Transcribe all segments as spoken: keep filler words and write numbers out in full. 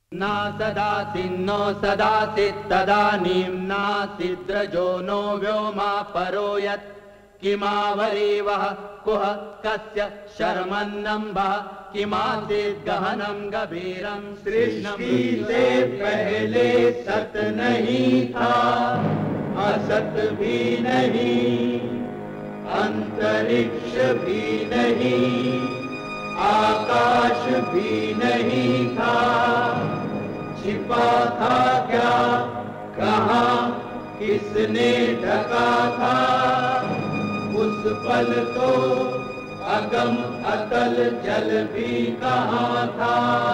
ना सदासि नो सदासि तदानीं नासिद्रजो नो व्योमा परो यत् किमावरीवः कुह कस्य शर्मन्नम्भः किमासीत् गहनं गभीरं सृष्टि से पहले सत नहीं था, असत भी नहीं, अंतरिक्ष भी नहीं, आकाश भी नहीं था, छिपा था क्या, कहाँ, किसने ढका था, उस पल तो अगम अतल जल भी कहाँ था।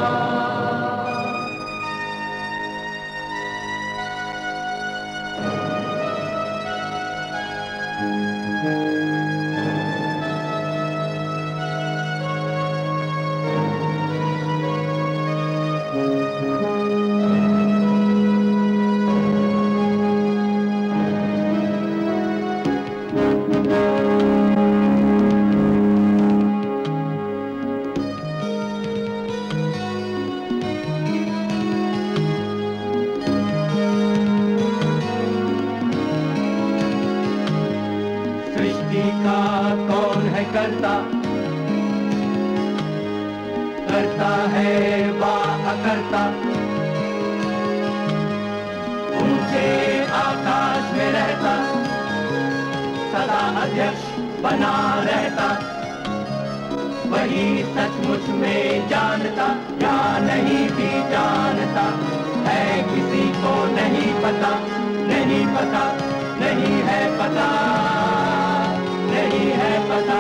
करता है वाह करता, ऊंचे आकाश में रहता, सदा अध्यक्ष बना रहता, वही सचमुच में जानता या नहीं भी जानता है, किसी को नहीं पता, नहीं पता, नहीं है पता, नहीं है पता।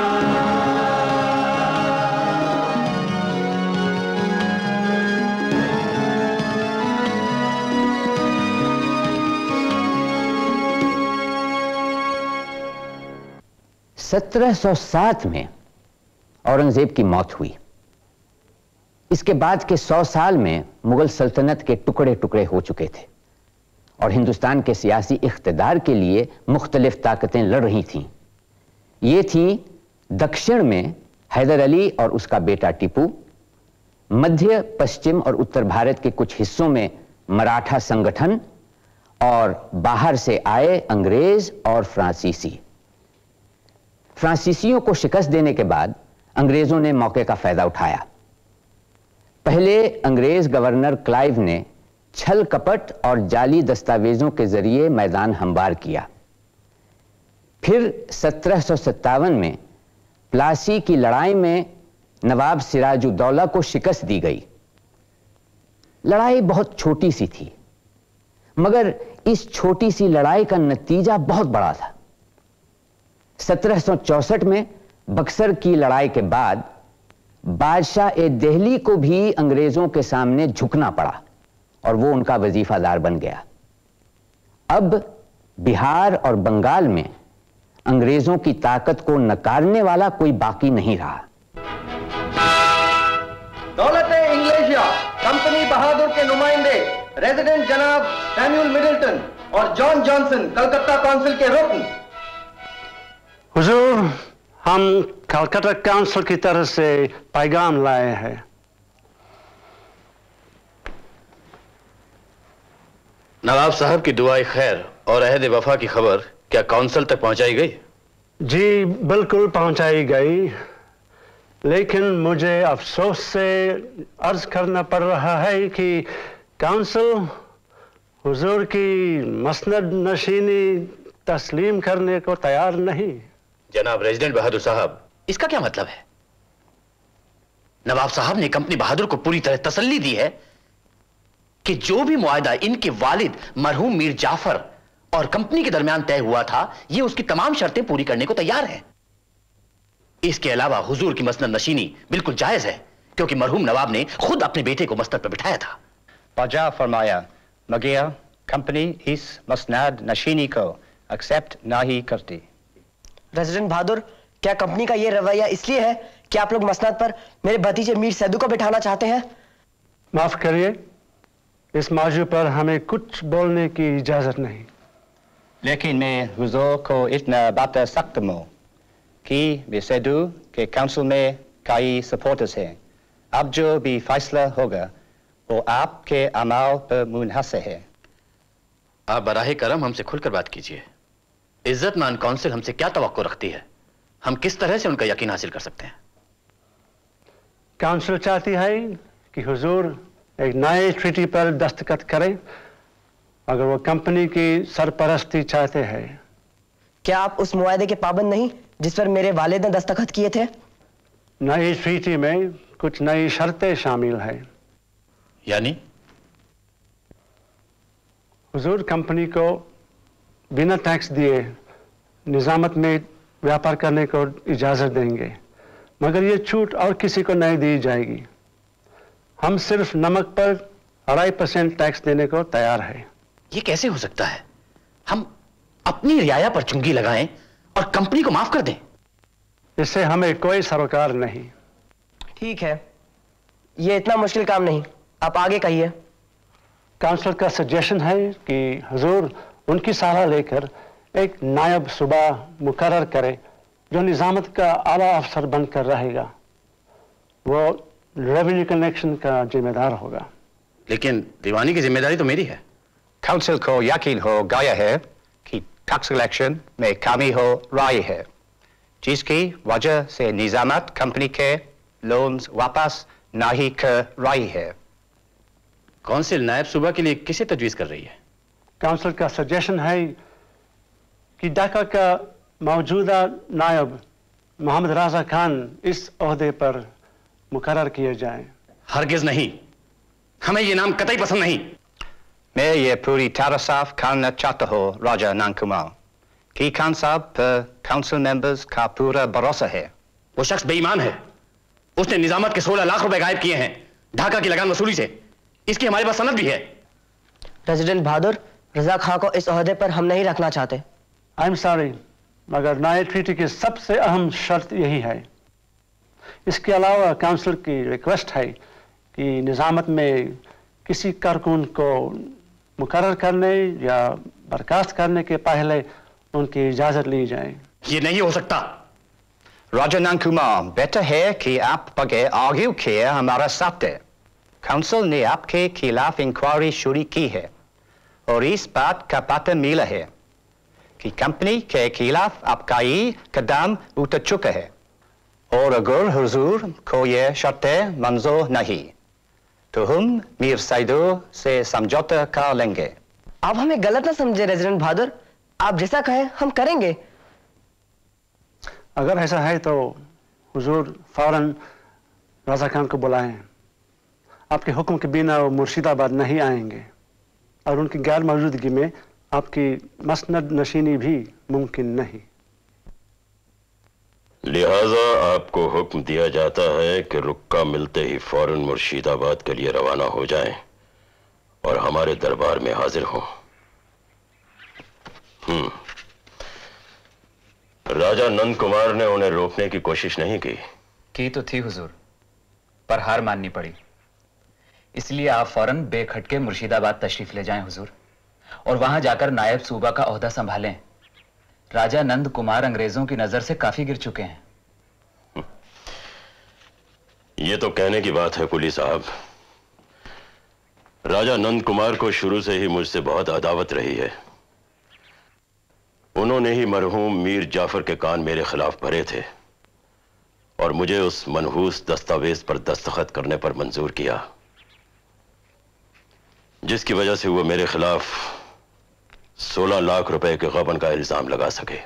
सत्रह सौ सात में औरंगजेब की मौत हुई। इसके बाद के सौ साल में मुगल सल्तनत के टुकड़े टुकड़े हो चुके थे और हिंदुस्तान के सियासी इख्तिदार के लिए मुख्तलिफ ताकतें लड़ रही थीं। ये थी दक्षिण में हैदर अली और उसका बेटा टीपू, मध्य पश्चिम और उत्तर भारत के कुछ हिस्सों में मराठा संगठन और बाहर से आए अंग्रेज और फ्रांसीसी। फ्रांसीसियों को शिकस्त देने के बाद अंग्रेजों ने मौके का फायदा उठाया। पहले अंग्रेज गवर्नर क्लाइव ने छल कपट और जाली दस्तावेजों के जरिए मैदान हमवार किया। फिर सत्रह सौ सत्तावन में प्लासी की लड़ाई में नवाब सिराजुद्दौला को शिकस्त दी गई। लड़ाई बहुत छोटी सी थी, मगर इस छोटी सी लड़ाई का नतीजा बहुत बड़ा था। सत्रह सौ चौसठ में बक्सर की लड़ाई के बाद बादशाह ए दिल्ली को भी अंग्रेजों के सामने झुकना पड़ा और वो उनका वजीफादार बन गया। अब बिहार और बंगाल में अंग्रेजों की ताकत को नकारने वाला कोई बाकी नहीं रहा। दौलत-ए-इंग्लेशिया कंपनी बहादुर के नुमाइंदे रेजिडेंट जनाब सैमुअल मिडल्टन और जॉन जॉनसन कलकत्ता काउंसिल के रुकन। हुजूर, हम कलकत्ता काउंसिल की तरफ से पैगाम लाए हैं। नवाब साहब की दुआए खैर और अहद वफा की खबर क्या काउंसिल तक पहुंचाई गई? जी बिल्कुल पहुंचाई गई, लेकिन मुझे अफसोस से अर्ज करना पड़ रहा है कि काउंसिल हुजूर की मसनद नशीनी तस्लीम करने को तैयार नहीं। जनाब रेजिडेंट बहादुर साहब, इसका क्या मतलब है? नवाब साहब ने कंपनी बहादुर को पूरी तरह तसल्ली दी है कि जो भी मुआहदा इनके वालिद मरहूम मीर जाफर और कंपनी के दरमियान तय हुआ था, ये उसकी तमाम शर्तें पूरी करने को तैयार है। इसके अलावा हुजूर की मसनद नशीनी बिल्कुल जायज है, क्योंकि मरहूम नवाब ने खुद अपने बेटे को मसनद पर बिठाया था। बाजा फरमाया, मगर कंपनी इस मसनद नशीनी को एक्सेप्ट नहीं करती। रेजिडेंट बहादुर, क्या कंपनी का यह रवैया इसलिए है कि आप लोग मसनद पर मेरे भतीजे मीर सैदू को बिठाना चाहते हैं? माफ करिए, इस मौजू पर हमें कुछ बोलने की इजाजत नहीं। लेकिन मैं हुजूर को इतना बता सकता हूँ कि मीर सैदू के काउंसिल में कई सपोर्टर्स हैं। अब जो भी फैसला होगा वो आपके अमाल पर मुनहसर है। आप बराहे करम हमसे खुलकर बात कीजिए। इज्जतमान काउंसिल हमसे क्या तवक्को रखती है? हम किस तरह से उनका यकीन हासिल कर सकते हैं? काउंसिल चाहती है कि हुजूर एक नए ट्रीटी पर दस्तखत करें अगर वो कंपनी की सरपरस्ती चाहते हैं। क्या आप उस मुआहदे के पाबंद नहीं जिस पर मेरे वालिद ने दस्तखत किए थे? नई ट्रीटी में कुछ नई शर्तें शामिल हैं। यानी? हुजूर कंपनी को बिना टैक्स दिए निजामत में व्यापार करने को इजाजत देंगे, मगर ये छूट और किसी को नहीं दी जाएगी। हम सिर्फ नमक पर अढ़ाई परसेंट टैक्स देने को तैयार है। ये कैसे हो सकता है? हम अपनी रियाया पर चुंगी लगाएं और कंपनी को माफ कर दें? इससे हमें कोई सरोकार नहीं। ठीक है, ये इतना मुश्किल काम नहीं, आप आगे कहिए। काउंसिल का सजेशन है कि हुजूर उनकी सलाह लेकर एक नायब सूबा मुकर्रर करे जो निजामत का आला अफसर बनकर रहेगा। वो रेवेन्यू कलेक्शन का जिम्मेदार होगा। लेकिन दीवानी की जिम्मेदारी तो मेरी है। काउंसिल को यकीन हो गया है कि टैक्स कलेक्शन में कमी हो रही है, जिसकी वजह से निजामत कंपनी के लोन्स वापस नहीं कर रही है। काउंसिल नायब सूबा के लिए किसे तजवीज कर रही है? काउंसिल का सजेशन है कि ढाका का मौजूदा नायब मोहम्मद राजा खान इस ओहदे पर मुकर्रर किए जाएं। हरगिज नहीं, हमें ये नाम कतई पसंद नहीं। मैं ये पूरी तरह साफ करना चाहता हूँ राजा नंद कुमार कि खान साहब पर काउंसिल मेंबर्स का पूरा भरोसा है। वो शख्स बेईमान है। उसने निजामत के सोलह लाख रुपए गायब किए हैं ढाका की लगान वसूली से। इसकी हमारे पास सनद भी है। रेजिडेंट बहादुर, रजा खां को इस ओहदे पर हम नहीं रखना चाहते। आई एम सॉरी, मगर नए ट्रीटी की सबसे अहम शर्त यही है। इसके अलावा काउंसिल की रिक्वेस्ट है कि निजामत में किसी कारकुन को मुकर्रर करने या बर्खास्त करने के पहले उनकी इजाजत ली जाए। ये नहीं हो सकता। राजा नंद कुमार, बेटर है कि आप बगैर आर्ग्यू किए हमारा साथ दें। काउंसिल ने आपके खिलाफ इंक्वायरी शुरू की है और इस बात का पता मिला है कि कंपनी के खिलाफ आपका ही कदम उतर चुका है, और अगर हुजूर को ये शर्तें मंजूर नहीं तो हम मीर सैदू से समझौता कर लेंगे। आप हमें गलत ना समझे रेजिडेंट बहादुर, आप जैसा कहें हम करेंगे। अगर ऐसा है तो हुजूर फौरन राजा खान को बुलाएं। आपके हुक्म के बिना वो मुर्शिदाबाद नहीं आएंगे और उनकी गैर मौजूदगी में आपकी मसनद नशीनी भी मुमकिन नहीं। लिहाजा आपको हुक्म दिया जाता है कि रुक्का मिलते ही फौरन मुर्शिदाबाद के लिए रवाना हो जाएं और हमारे दरबार में हाजिर हों। हम्म राजा नंद कुमार ने उन्हें रोकने की कोशिश नहीं की? की तो थी हुजूर, पर हार माननी पड़ी। इसलिए आप फौरन बेखटके मुर्शिदाबाद तशरीफ ले जाएं हुजूर, और वहां जाकर नायब सूबा का ओहदा संभालें। राजा नंद कुमार अंग्रेजों की नजर से काफी गिर चुके हैं। ये तो कहने की बात है कुली साहब। राजा नंद कुमार को शुरू से ही मुझसे बहुत अदावत रही है। उन्होंने ही मरहूम मीर जाफर के कान मेरे खिलाफ भरे थे और मुझे उस मनहूस दस्तावेज पर दस्तखत करने पर मंजूर किया, जिसकी वजह से वो मेरे खिलाफ सोलह लाख रुपए के गबन का इल्जाम लगा सके।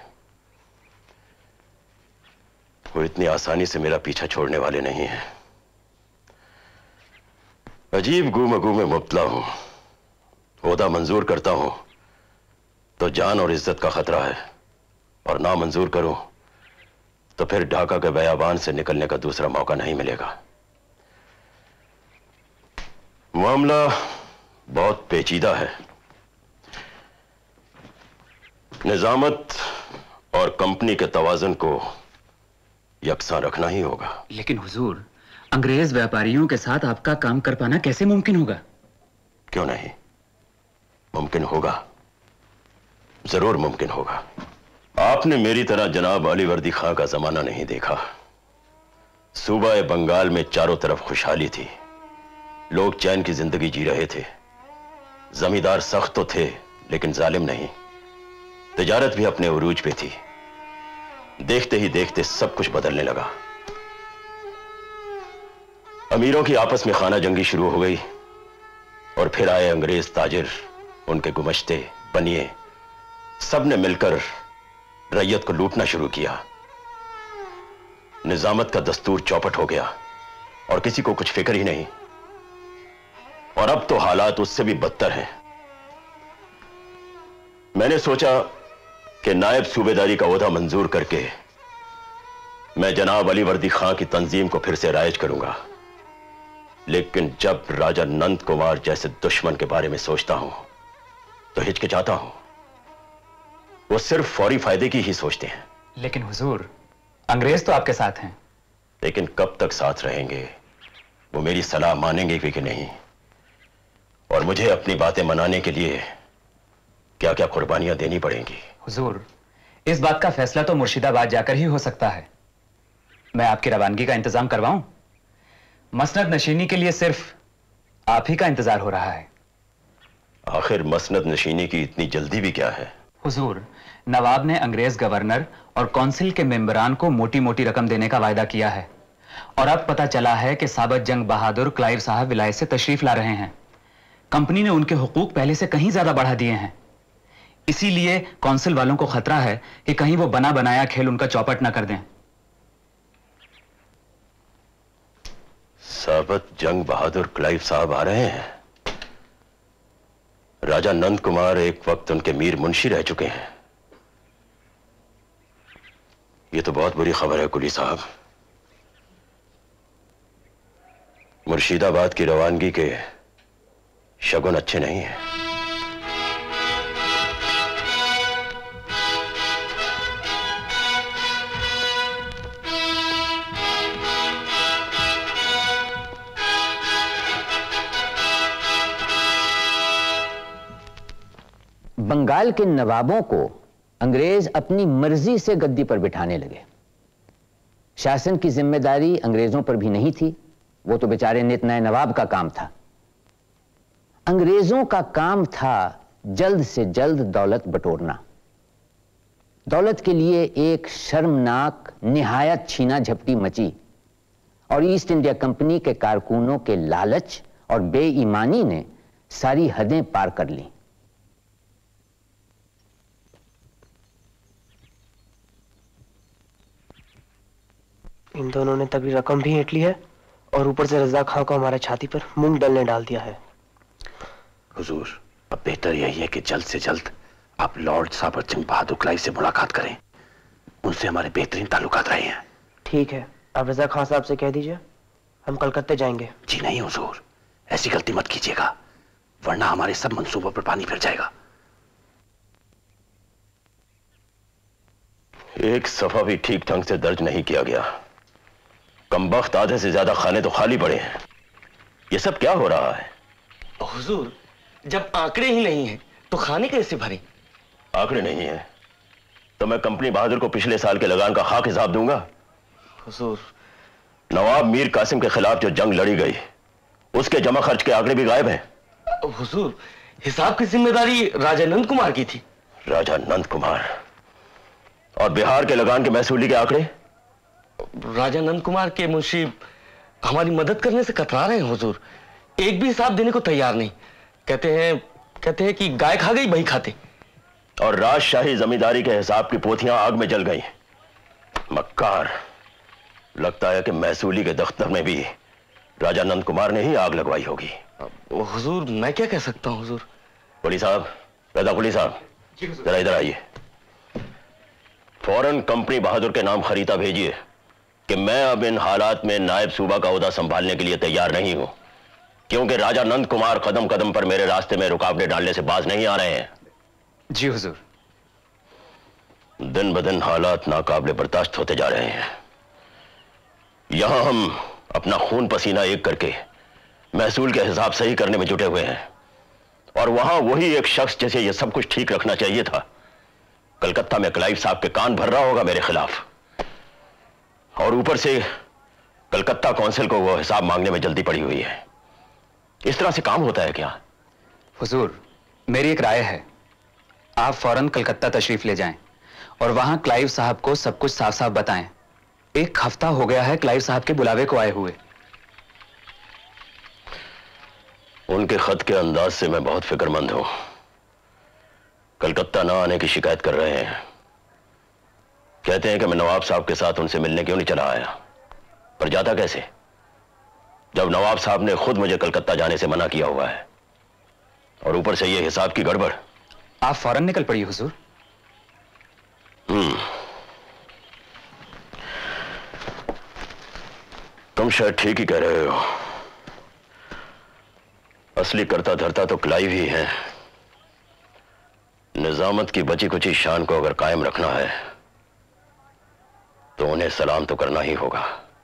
वो इतनी आसानी से मेरा पीछा छोड़ने वाले नहीं हैं। अजीब गुमगू में मुब्तला हूं। ओहदा मंजूर करता हूं तो जान और इज्जत का खतरा है, और ना मंजूर करूं तो फिर ढाका के बयाबान से निकलने का दूसरा मौका नहीं मिलेगा। मामला बहुत पेचीदा है। निजामत और कंपनी के तवाज़ुन को यकसां रखना ही होगा। लेकिन हुजूर, अंग्रेज व्यापारियों के साथ आपका काम कर पाना कैसे मुमकिन होगा? क्यों नहीं, मुमकिन होगा, जरूर मुमकिन होगा। आपने मेरी तरह जनाब अलीवर्दी खां का जमाना नहीं देखा। सूबा बंगाल में चारों तरफ खुशहाली थी, लोग चैन की जिंदगी जी रहे थे। जमींदार सख्त तो थे लेकिन जालिम नहीं। तिजारत भी अपने उरूज पे थी। देखते ही देखते सब कुछ बदलने लगा। अमीरों की आपस में खाना जंगी शुरू हो गई और फिर आए अंग्रेज ताजिर, उनके गुमश्ते बनिए, सबने मिलकर रैयत को लूटना शुरू किया। निजामत का दस्तूर चौपट हो गया और किसी को कुछ फिक्र ही नहीं। और अब तो हालात उससे भी बदतर हैं। मैंने सोचा कि नायब सूबेदारी का ओहदा मंजूर करके मैं जनाब अली वर्दी खां की तंजीम को फिर से राइज करूंगा, लेकिन जब राजा नंद कुमार जैसे दुश्मन के बारे में सोचता हूं तो हिचकिचाता हूं। वो सिर्फ फौरी फायदे की ही सोचते हैं। लेकिन हुजूर, अंग्रेज तो आपके साथ हैं। लेकिन कब तक साथ रहेंगे? वो मेरी सलाह मानेंगे भी कि नहीं? और मुझे अपनी बातें मनाने के लिए क्या क्या कुर्बानियां देनी पड़ेंगी? हुजूर, इस बात का फैसला तो मुर्शिदाबाद जाकर ही हो सकता है। मैं आपकी रवानगी का इंतजाम करवाऊं? मसनद नशीनी के लिए सिर्फ आप ही का इंतजार हो रहा है। आखिर मसनद नशीनी की इतनी जल्दी भी क्या है? हुजूर, नवाब ने अंग्रेज गवर्नर और काउंसिल के मेंबरान को मोटी मोटी रकम देने का वायदा किया है और अब पता चला है कि साबत जंग बहादुर क्लाइव साहब विलायत से तशरीफ ला रहे हैं। कंपनी ने उनके हुकूक पहले से कहीं ज्यादा बढ़ा दिए हैं। इसीलिए काउंसिल वालों को खतरा है कि कहीं वो बना बनाया खेल उनका चौपट ना कर दें। साबत जंग बहादुर क्लाइव साहब आ रहे हैं। राजा नंद कुमार एक वक्त उनके मीर मुंशी रह चुके हैं। यह तो बहुत बुरी खबर है कुली साहब। मुर्शिदाबाद की रवानगी के शगुन अच्छे नहीं हैं। बंगाल के नवाबों को अंग्रेज अपनी मर्जी से गद्दी पर बिठाने लगे। शासन की जिम्मेदारी अंग्रेजों पर भी नहीं थी, वो तो बेचारे नित नए नवाब का काम था। अंग्रेजों का काम था जल्द से जल्द दौलत बटोरना। दौलत के लिए एक शर्मनाक निहायत छीना झपटी मची और ईस्ट इंडिया कंपनी के कारकुनों के लालच और बेईमानी ने सारी हदें पार कर ली। इन दोनों ने तभी रकम भी ऐंठ ली है और ऊपर से रज़ा खां को हमारे छाती पर मूंग डलने डाल दिया है। हुजूर, अब बेहतर यही है कि जल्द से जल्द आप लॉर्ड साबत जंग बहादुर क्लाइव से मुलाकात करें। उनसे हमारे बेहतरीन ताल्लुकात रहे हैं। ठीक है, आप रज़ा खां साहब से कह दीजिए हम कलकत्ते जाएंगे। जी नहीं हुजूर, ऐसी गलती मत कीजिएगा, वरना हमारे सब मंसूबों पर पानी फिर जाएगा। एक सफा भी ठीक ढंग से दर्ज नहीं किया गया। कमबख्त आधे से ज्यादा खाने तो खाली पड़े हैं। ये सब क्या हो रहा है? हुजूर, जब आंकड़े ही नहीं हैं तो खाने कैसे भरे? आंकड़े नहीं है तो मैं कंपनी बहादुर को पिछले साल के लगान का खाक हिसाब दूंगा। हुजूर, नवाब मीर कासिम के खिलाफ जो जंग लड़ी गई उसके जमा खर्च के आंकड़े भी गायब हैं। हुजूर, हिसाब की जिम्मेदारी राजा नंद कुमार की थी। राजा नंद कुमार? और बिहार के लगान के महसूली के आंकड़े? राजा नंद कुमार के मुंशी हमारी मदद करने से कतरा रहे हैं हुजूर। एक भी हिसाब देने को तैयार नहीं। कहते हैं कहते हैं कि गाय खा गई बही खाते। और राजशाही जमींदारी के हिसाब की पोथियां आग में जल गई। मक्कार, लगता है कि महसूली के दफ्तर में भी राजा नंद कुमार ने ही आग लगवाई होगी। हुजूर, मैं क्या कह सकता हूं हुजूर। कुली साहब, रजा कुली साहब, जरा इधर आइए। फौरन कंपनी बहादुर के नाम खरीदा भेजिए कि मैं अब इन हालात में नायब सूबा का ओहदा संभालने के लिए तैयार नहीं हूं, क्योंकि राजा नंद कुमार कदम कदम पर मेरे रास्ते में रुकावटें डालने से बाज नहीं आ रहे हैं। जी हुजूर। दिन ब दिन हालात नाकाबिले बर्दाश्त होते जा रहे हैं। यहां हम अपना खून पसीना एक करके महसूल के हिसाब सही करने में जुटे हुए हैं और वहां वही एक शख्स जिसे यह सब कुछ ठीक रखना चाहिए था, कलकत्ता में क्लाइव साहब के कान भर रहा होगा मेरे खिलाफ। और ऊपर से कलकत्ता काउंसिल को वो हिसाब मांगने में जल्दी पड़ी हुई है। इस तरह से काम होता है क्या? हुजूर, मेरी एक राय है, आप फौरन कलकत्ता तशरीफ ले जाएं और वहां क्लाइव साहब को सब कुछ साफ साफ बताएं। एक हफ्ता हो गया है क्लाइव साहब के बुलावे को आए हुए। उनके खत के अंदाज से मैं बहुत फिक्रमंद हूं। कलकत्ता ना आने की शिकायत कर रहे हैं। कहते हैं कि मैं नवाब साहब के साथ उनसे मिलने क्यों नहीं चला आया, पर जाता कैसे जब नवाब साहब ने खुद मुझे कलकत्ता जाने से मना किया हुआ है, और ऊपर से ये हिसाब की गड़बड़। आप फौरन निकल पड़िए हुजूर। हम्म तुम शायद ठीक ही कह रहे हो। असली करता धरता तो क्लाइव ही है। निजामत की बची कुची शान को अगर कायम रखना है तो उन्हें सलाम तो करना ही होगा,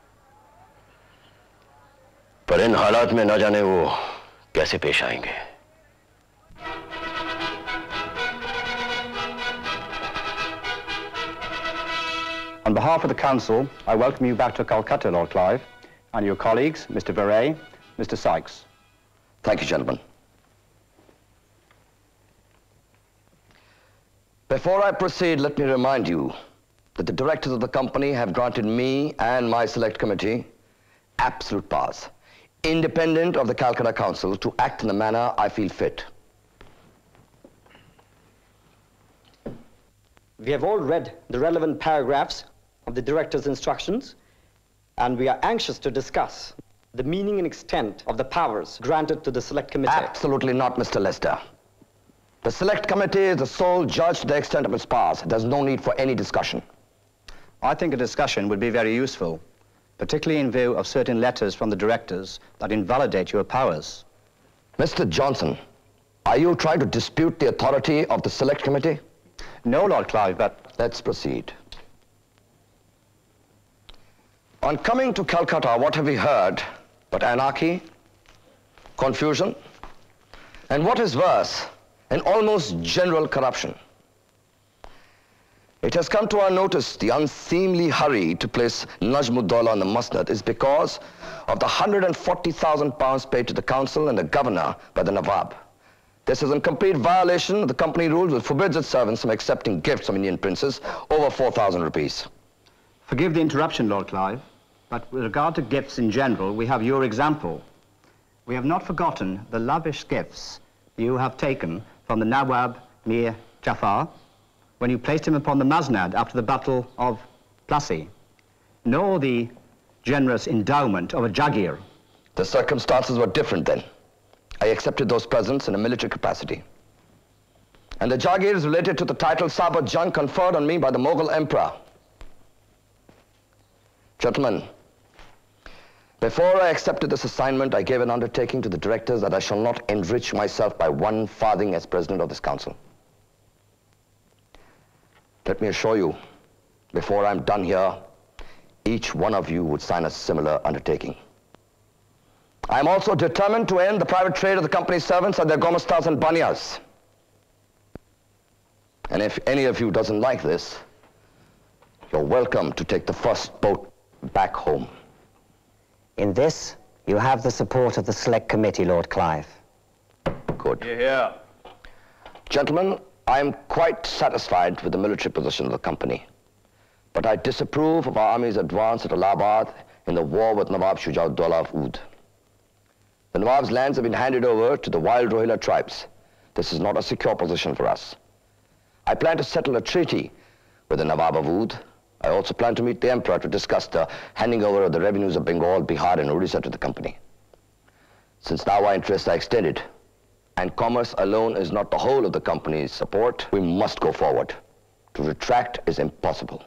पर इन हालात में ना जाने वो कैसे पेश आएंगे। On behalf of the Council, I welcome you back to Calcutta, Lord Clive, and your colleagues, Mister Verret, Mister Sykes. Thank you, gentlemen. Before I proceed, let me remind you that the directors of the company have granted me and my select committee absolute powers, independent of the Calcutta Council, to act in the manner I feel fit. We have all read the relevant paragraphs of the director's instructions, and we are anxious to discuss the meaning and extent of the powers granted to the Select Committee. Absolutely not, Mister Lester. The Select Committee is the sole judge to the extent of its powers. There's no need for any discussion. I think a discussion would be very useful, particularly in view of certain letters from the directors that invalidate your powers. Mister Johnson, are you trying to dispute the authority of the Select Committee? No, Lord Clive, but... Let's proceed. On coming to Calcutta, what have we heard but anarchy, confusion, and what is worse, an almost general corruption? It has come to our notice the unseemly hurry to place Najmuddaulah on the Musnad is because of the one hundred forty thousand pounds paid to the council and the governor by the Nawab. This is in complete violation of the company rules, which forbids its servants from accepting gifts from Indian princes over four thousand rupees. Forgive the interruption, Lord Clive, but with regard to gifts in general, we have your example. We have not forgotten the lavish gifts you have taken from the Nawab Mir Jafar when you placed him upon the Masnad after the Battle of Plassey, nor the generous endowment of a Jaghir. The circumstances were different then. I accepted those presents in a military capacity. And the Jaghir is related to the title Sabat Jung conferred on me by the Mughal Emperor. Gentlemen, before I accepted this assignment, I gave an undertaking to the directors that I shall not enrich myself by one farthing as president of this council. Let me assure you, before I'm done here, each one of you would sign a similar undertaking. I'm also determined to end the private trade of the company's servants and their gomastas and banyas. And if any of you doesn't like this, you're welcome to take the first boat back home. In this, you have the support of the Select Committee, Lord Clive. Good. Yeah. Gentlemen, I am quite satisfied with the military position of the company. But I disapprove of our army's advance at Allahabad in the war with Nawab Shujauddaulah of Oud. The Nawab's lands have been handed over to the wild Rohilla tribes. This is not a secure position for us. I plan to settle a treaty with the Nawab of Oud. I also plan to meet the Emperor to discuss the handing over of the revenues of Bengal, Bihar, and Odisha to the company. Since now our interests are extended, and commerce alone is not the whole of the company's support, we must go forward. To retract is impossible.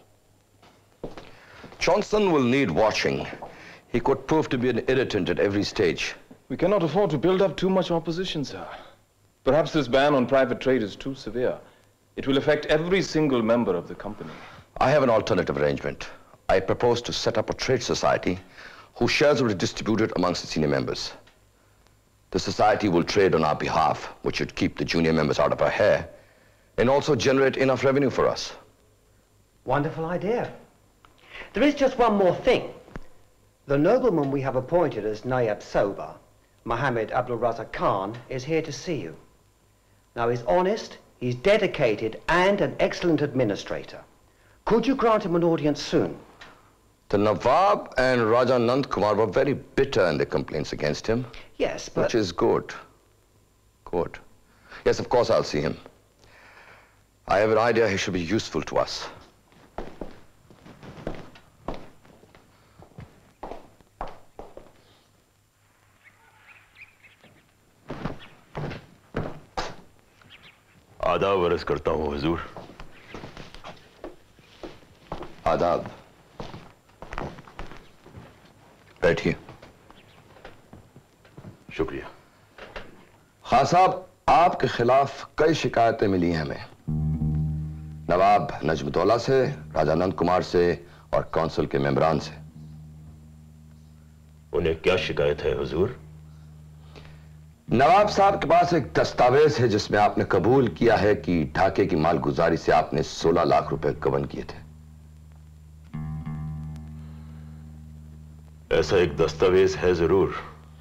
Johnson will need watching. He could prove to be an irritant at every stage. We cannot afford to build up too much opposition, sir. Perhaps this ban on private trade is too severe. It will affect every single member of the company. I have an alternative arrangement. I propose to set up a trade society whose shares will be distributed amongst the senior members. The society will trade on our behalf, which should keep the junior members out of our hair, and also generate enough revenue for us. Wonderful idea. There is just one more thing. The nobleman we have appointed as Nayab Soba Mohammed Abdul Razak Khan, is here to see you. Now, he's honest, he's dedicated, and an excellent administrator. Could you grant him an audience soon? The Nawab and Raja Nand Kumar were very bitter in their complaints against him. Yes, but... Which is good. Good. Yes, of course I'll see him. I have an idea he should be useful to us. आदाब अर्ज करता हूं हुजूर। आदाब। बैठिए। शुक्रिया। खान साहब, आपके खिलाफ कई शिकायतें मिली हैं हमें, नवाब नजमुद्दौला से, राजा नंद कुमार से और काउंसिल के मेंबरान से। उन्हें क्या शिकायत है हुजूर? नवाब साहब के पास एक दस्तावेज है जिसमें आपने कबूल किया है कि ढाके की मालगुजारी से आपने सोलह लाख रुपए गबन किए थे। ऐसा एक दस्तावेज है जरूर,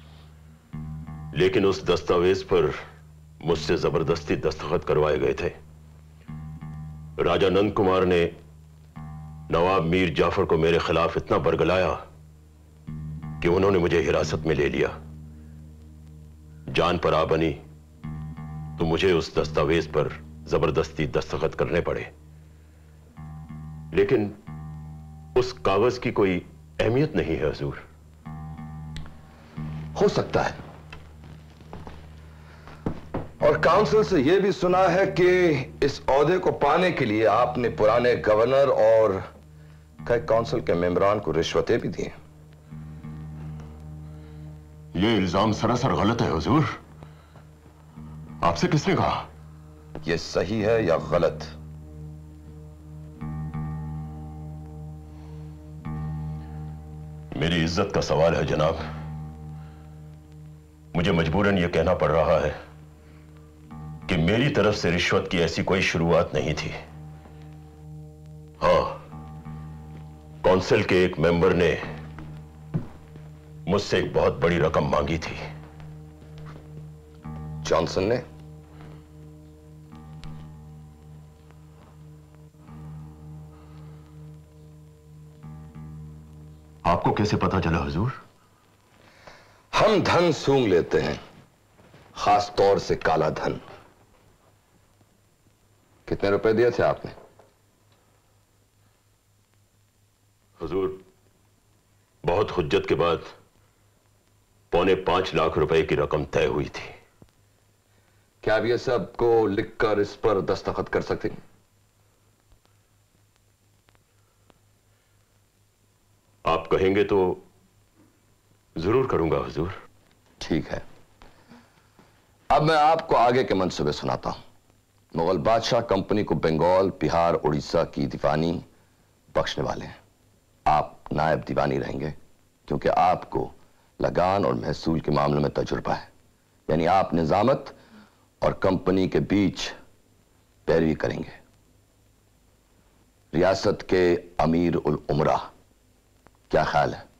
लेकिन उस दस्तावेज पर मुझसे जबरदस्ती दस्तखत करवाए गए थे। राजा नंद कुमार ने नवाब मीर जाफर को मेरे खिलाफ इतना बरगलाया कि उन्होंने मुझे हिरासत में ले लिया। जान पर आ बनी तो मुझे उस दस्तावेज पर जबरदस्ती दस्तखत करने पड़े, लेकिन उस कागज की कोई अहमियत नहीं है हुजूर। हो सकता है, और काउंसिल से यह भी सुना है कि इस ओहदे को पाने के लिए आपने पुराने गवर्नर और कई काउंसिल के मेंबरान को रिश्वतें भी दी। ये इल्जाम सरासर गलत है हुजूर। आपसे किसने कहा? ये सही है या गलत? मेरी इज्जत का सवाल है जनाब। मुझे मजबूरन यह कहना पड़ रहा है कि मेरी तरफ से रिश्वत की ऐसी कोई शुरुआत नहीं थी। हां, काउंसिल के एक मेंबर ने मुझसे एक बहुत बड़ी रकम मांगी थी। जॉनसन ने? आपको कैसे पता चला हुजूर? हम धन सूंघ लेते हैं, खास तौर से काला धन। कितने रुपए दिए थे आपने? हुजूर, बहुत हुज्जत के बाद पौने पांच लाख रुपए की रकम तय हुई थी। क्या आप ये सब को लिखकर इस पर दस्तखत कर सकते हैं? आप कहेंगे तो जरूर करूंगा हुजूर। ठीक है, अब मैं आपको आगे के मंसूबे सुनाता हूं। मुगल बादशाह कंपनी को बंगाल, बिहार, उड़ीसा की दीवानी बख्शने वाले हैं। आप नायब दीवानी रहेंगे क्योंकि आपको लगान और महसूल के मामलों में तजुर्बा है, यानी आप निजामत और कंपनी के बीच पैरवी करेंगे। रियासत के अमीर उल उमरा, क्या ख्याल है?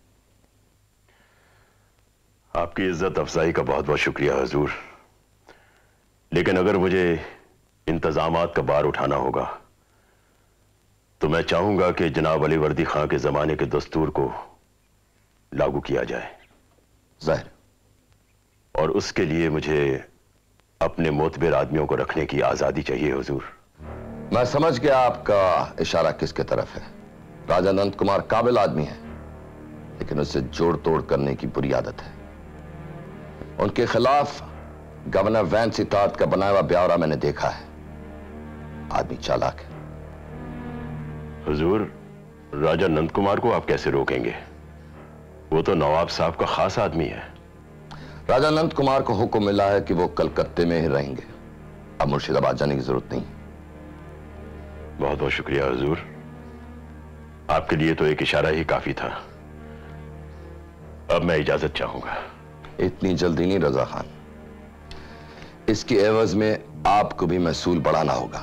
आपकी इज्जत अफजाई का बहुत बहुत शुक्रिया हुजूर, लेकिन अगर मुझे इंतजामात का बार उठाना होगा तो मैं चाहूंगा कि जनाब अली वर्दी खां के जमाने के दस्तूर को लागू किया जाए। जाहिर। और उसके लिए मुझे अपने मोतबर आदमियों को रखने की आजादी चाहिए हुजूर। मैं समझ गया आपका इशारा किसके तरफ है। राजा नंद कुमार काबिल आदमी है, लेकिन उससे जोड़ तोड़ करने की बुरी आदत है। उनके खिलाफ गवर्नर वैन सितार्थ का बनाया हुआ ब्यौरा मैंने देखा है। आदमी चालाक है। हुजूर, राजा नंद कुमार को आप कैसे रोकेंगे? वो तो नवाब साहब का खास आदमी है। राजा नंद कुमार को हुक्म मिला है कि वो कलकत्ते में ही रहेंगे, अब मुर्शिदाबाद जाने की जरूरत नहीं। बहुत बहुत शुक्रिया हुजूर, आपके लिए तो एक इशारा ही काफी था। अब मैं इजाजत चाहूंगा। इतनी जल्दी नहीं रजा खान, इसकी एवज में आपको भी महसूल बढ़ाना होगा।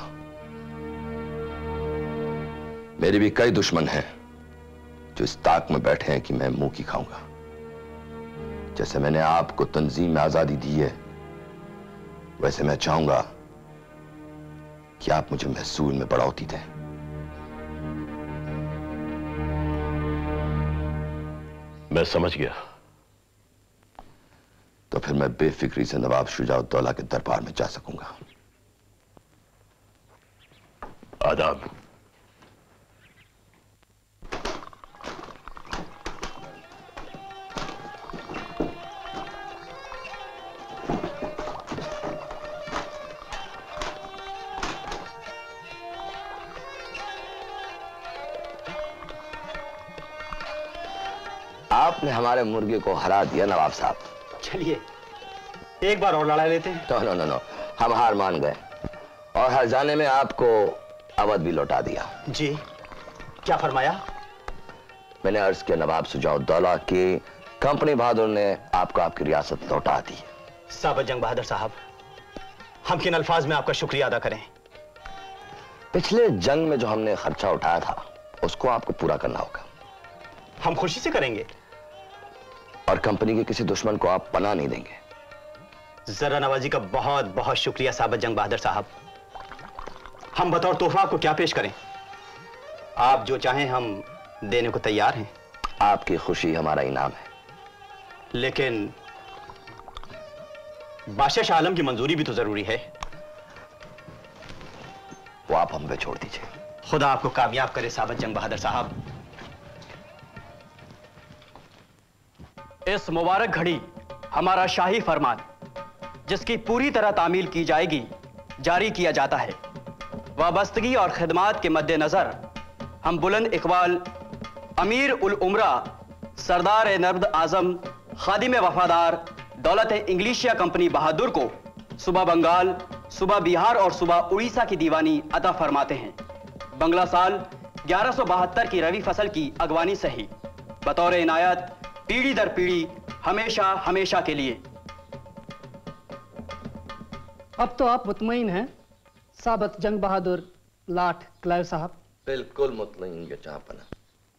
मेरे भी कई दुश्मन हैं जो इस ताक में बैठे हैं कि मैं मुंह की खाऊंगा। जैसे मैंने आपको तंजीम में आजादी दी है, वैसे मैं चाहूंगा कि आप मुझे महसूल में बढ़ोतरी दें। मैं समझ गया। तो फिर मैं बेफिक्री से नवाब शुजाउद्दौला के दरबार में जा सकूंगा। आदाब। आपने हमारे मुर्गे को हरा दिया नवाब साहब। चलिए एक बार और लड़ा लेते हैं। नो नो नो नो, हम हार मान गए और हर जाने में आपको अवध भी लौटा दिया। जी क्या फरमाया? मैंने अर्ज किया नवाब शुजाउद्दौला की कंपनी बहादुर ने आपको आपकी रियासत लौटा दी। साबत जंग बहादुर साहब, हम किन अल्फाज में आपका शुक्रिया अदा करें? पिछले जंग में जो हमने खर्चा उठाया था उसको आपको पूरा करना होगा। हम खुशी से करेंगे। और कंपनी के किसी दुश्मन को आप पनाह नहीं देंगे। जरा नवाजी का बहुत बहुत शुक्रिया साबत जंग बहादुर साहब। हम बतौर तोहफा आपको क्या पेश करें? आप जो चाहें हम देने को तैयार हैं। आपकी खुशी हमारा इनाम है। लेकिन बादशाह शाह आलम की मंजूरी भी तो जरूरी है। वो आप हम पे छोड़ दीजिए। खुदा आपको कामयाब करे साबत जंग बहादुर साहब। इस मुबारक घड़ी हमारा शाही फरमान, जिसकी पूरी तरह तामील की जाएगी, जारी किया जाता है। वाबस्तगी और खिदमात के मद्देनजर हम बुलंद इकबाल अमीर उल उमरा सरदार नर्द आजम खादिम वफादार दौलत इंग्लिशिया कंपनी बहादुर को सुबह बंगाल, सुबह बिहार और सुबह उड़ीसा की दीवानी अता फरमाते हैं। बंगला साल ग्यारह सौ बहत्तर की रवि फसल की अगवानी से ही बतौर इनायत पीढ़ी दर पीढ़ी हमेशा हमेशा के लिए। अब तो आप मुतमईन हैं साबत जंग बहादुर लाट क्लाइव साहब? बिल्कुल मुतमईन के चाहपना।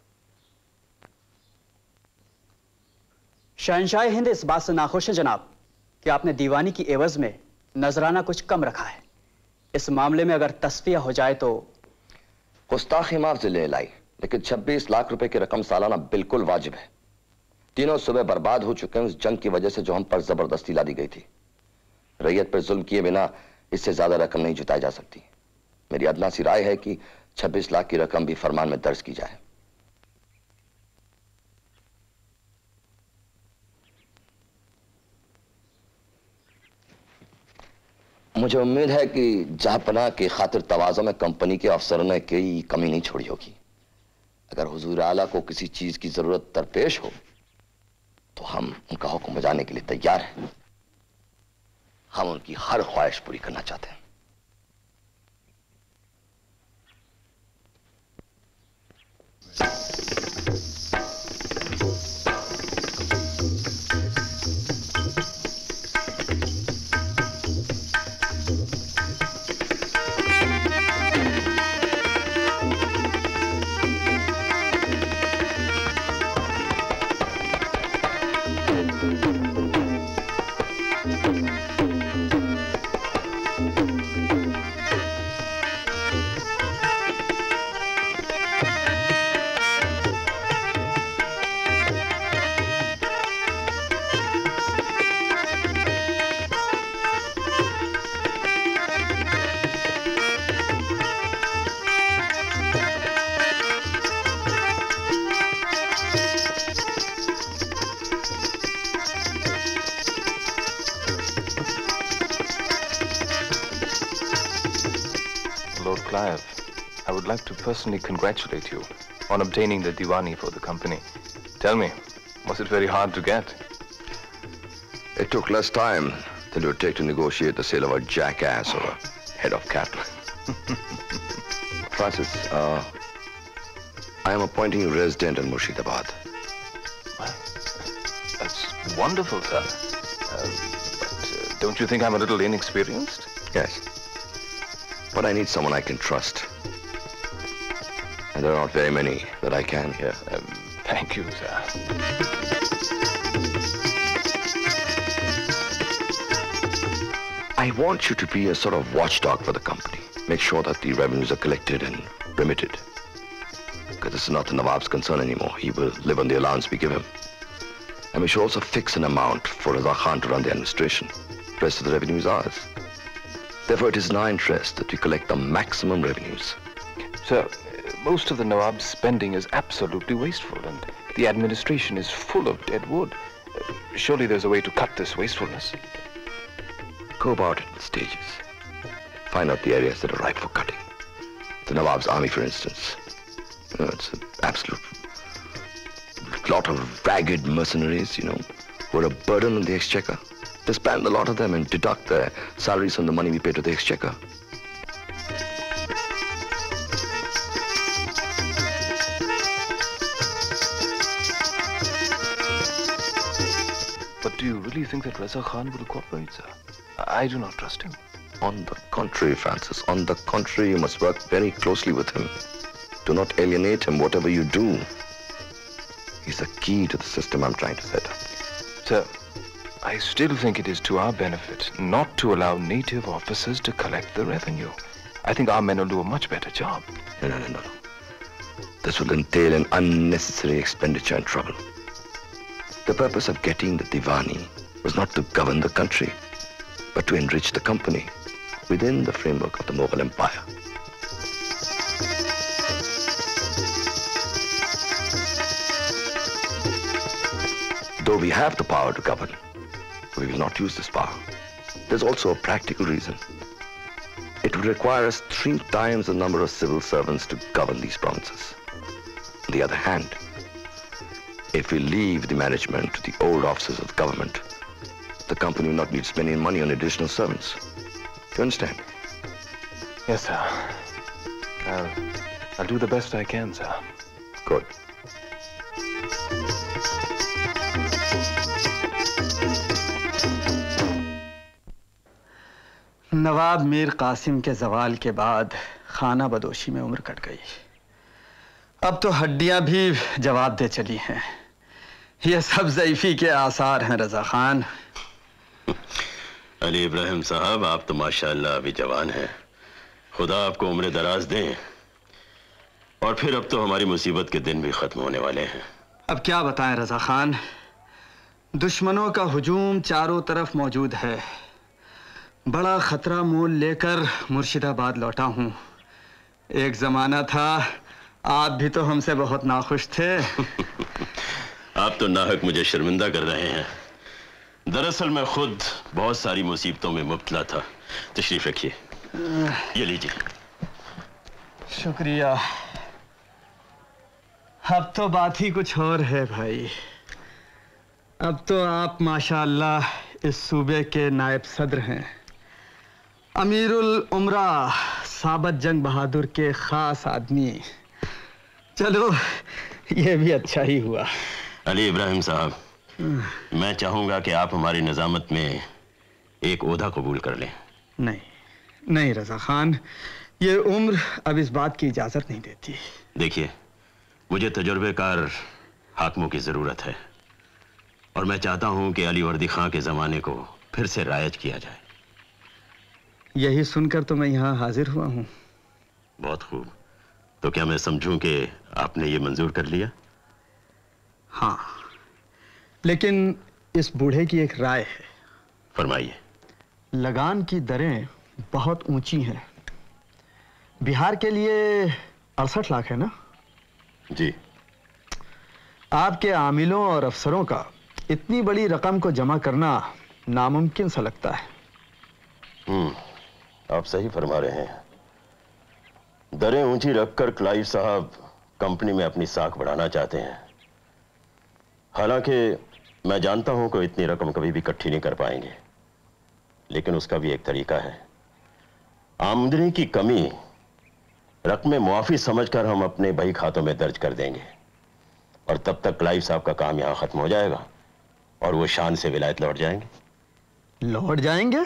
शहंशाह हिंद इस बात से नाखुश है जनाब कि आपने दीवानी की एवज में नजराना कुछ कम रखा है। इस मामले में अगर तस्फिया हो जाए तो। गुस्ताखी माफ से ले लाई, लेकिन छब्बीस लाख रुपए की रकम सालाना बिल्कुल वाजिब है। तीनों सुबह बर्बाद हो चुके हैं उस जंग की वजह से जो हम पर जबरदस्ती ला दी गई थी। रैयत पर जुल्म किए बिना इससे ज्यादा रकम नहीं जुटाई जा सकती। मेरी अदना सी राय है कि छब्बीस लाख की रकम भी फरमान में दर्ज की जाए। मुझे उम्मीद है कि जहांपनाह की खातिर तवाज़ो में कंपनी के अफसरों ने कोई कमी नहीं छोड़ी होगी। अगर हुजूर आला को किसी चीज की जरूरत दरपेश हो तो हम उनका हुक्म बजाने के लिए तैयार हैं। हम उनकी हर ख्वाहिश पूरी करना चाहते हैं। Lord Clive, I would like to personally congratulate you on obtaining the Diwani for the company. Tell me, was it very hard to get? It took less time than it would take to negotiate the sale of a jackass or a head of cattle. Francis, uh, I am appointing you resident in Murshidabad. That's wonderful, sir. Uh, but uh, don't you think I'm a little inexperienced? Yes. But I need someone I can trust. And there are not very many that I can here. Um, thank you, sir. I want you to be a sort of watchdog for the company. Make sure that the revenues are collected and remitted. Because this is not the Nawab's concern anymore. He will live on the allowance we give him. And we should also fix an amount for Raza Khan to run the administration. The rest of the revenue is ours. Therefore, it is in our interest that we collect the maximum revenues. Sir, most of the Nawab's spending is absolutely wasteful, and the administration is full of dead wood. Surely there's a way to cut this wastefulness. Go about it in stages. Find out the areas that are ripe for cutting. The Nawab's army, for instance. You know, it's an absolute lot of ragged mercenaries, you know, who are a burden on the exchequer. Disband a lot of them and deduct their salaries from the money we pay to the exchequer. But do you really think that Raza Khan will cooperate, sir? I do not trust him. On the contrary, Francis, on the contrary, you must work very closely with him. Do not alienate him, whatever you do. He's the key to the system I'm trying to set up. Sir, I still think it is to our benefit not to allow native officers to collect the revenue. I think our men will do a much better job. No, no, no, no. This will entail an unnecessary expenditure and trouble. The purpose of getting the Diwani was not to govern the country, but to enrich the company within the framework of the Mughal Empire. Though we have the power to govern, we will not use this power. There's also a practical reason. It would require us three times the number of civil servants to govern these provinces. On the other hand, if we leave the management to the old officers of the government, the company will not need spending money on additional servants. Do you understand? Yes, sir. I'll, I'll do the best I can, sir. Good. नवाब मीर कासिम के जवाल के बाद खाना बदोशी में उम्र cut गई। अब तो हड्डियां भी जवाब दे चली हैं। ये सब ज़ईफ़ी के आसार हैं रज़ा खान। अली इब्राहिम साहब, आप तो माशाअल्लाह अभी जवान हैं। खुदा आपको उम्र दराज दें। और फिर अब तो हमारी मुसीबत के दिन भी खत्म होने वाले हैं। अब क्या बताएं रज़ा खान, दुश्मनों का हुजूम चारों तरफ मौजूद है। बड़ा खतरा मोल लेकर मुर्शिदाबाद लौटा हूँ। एक जमाना था आप भी तो हमसे बहुत नाखुश थे। आप तो नाहक मुझे शर्मिंदा कर रहे हैं। दरअसल मैं खुद बहुत सारी मुसीबतों में मुब्तला था। तशरीफ रखिए, ये लीजिए। शुक्रिया। अब तो बात ही कुछ और है भाई। अब तो आप माशाअल्लाह इस सूबे के नायब सदर हैं, अमीरुल उमरा साबत जंग बहादुर के खास आदमी। चलो ये भी अच्छा ही हुआ। अली इब्राहिम साहब, मैं चाहूंगा कि आप हमारी निजामत में एक ओहदा कबूल कर लें। नहीं नहीं रज़ा खान, ये उम्र अब इस बात की इजाजत नहीं देती। देखिए, मुझे तजुर्बेकार हाकिमों की जरूरत है और मैं चाहता हूं कि अली वर्दी खां के जमाने को फिर से रायज किया जाए। यही सुनकर तो मैं यहाँ हाजिर हुआ हूँ। बहुत खूब। तो क्या मैं समझूं कि आपने ये मंजूर कर लिया? हाँ, लेकिन इस बूढ़े की एक राय है। फरमाइए। लगान की दरें बहुत ऊंची हैं। बिहार के लिए अड़सठ लाख है ना? जी। आपके आमिलों और अफसरों का इतनी बड़ी रकम को जमा करना नामुमकिन सा लगता है। हम्म, आप सही फरमा रहे हैं। दरें ऊंची रखकर क्लाइव साहब कंपनी में अपनी साख बढ़ाना चाहते हैं। हालांकि मैं जानता हूं कि इतनी रकम कभी भी इकट्ठी नहीं कर पाएंगे, लेकिन उसका भी एक तरीका है। आमदनी की कमी रकम मुआफी समझकर हम अपने बही खातों में दर्ज कर देंगे और तब तक क्लाइव साहब का काम यहां खत्म हो जाएगा और वो शान से विलायत लौट जाएंगे। लौट जाएंगे?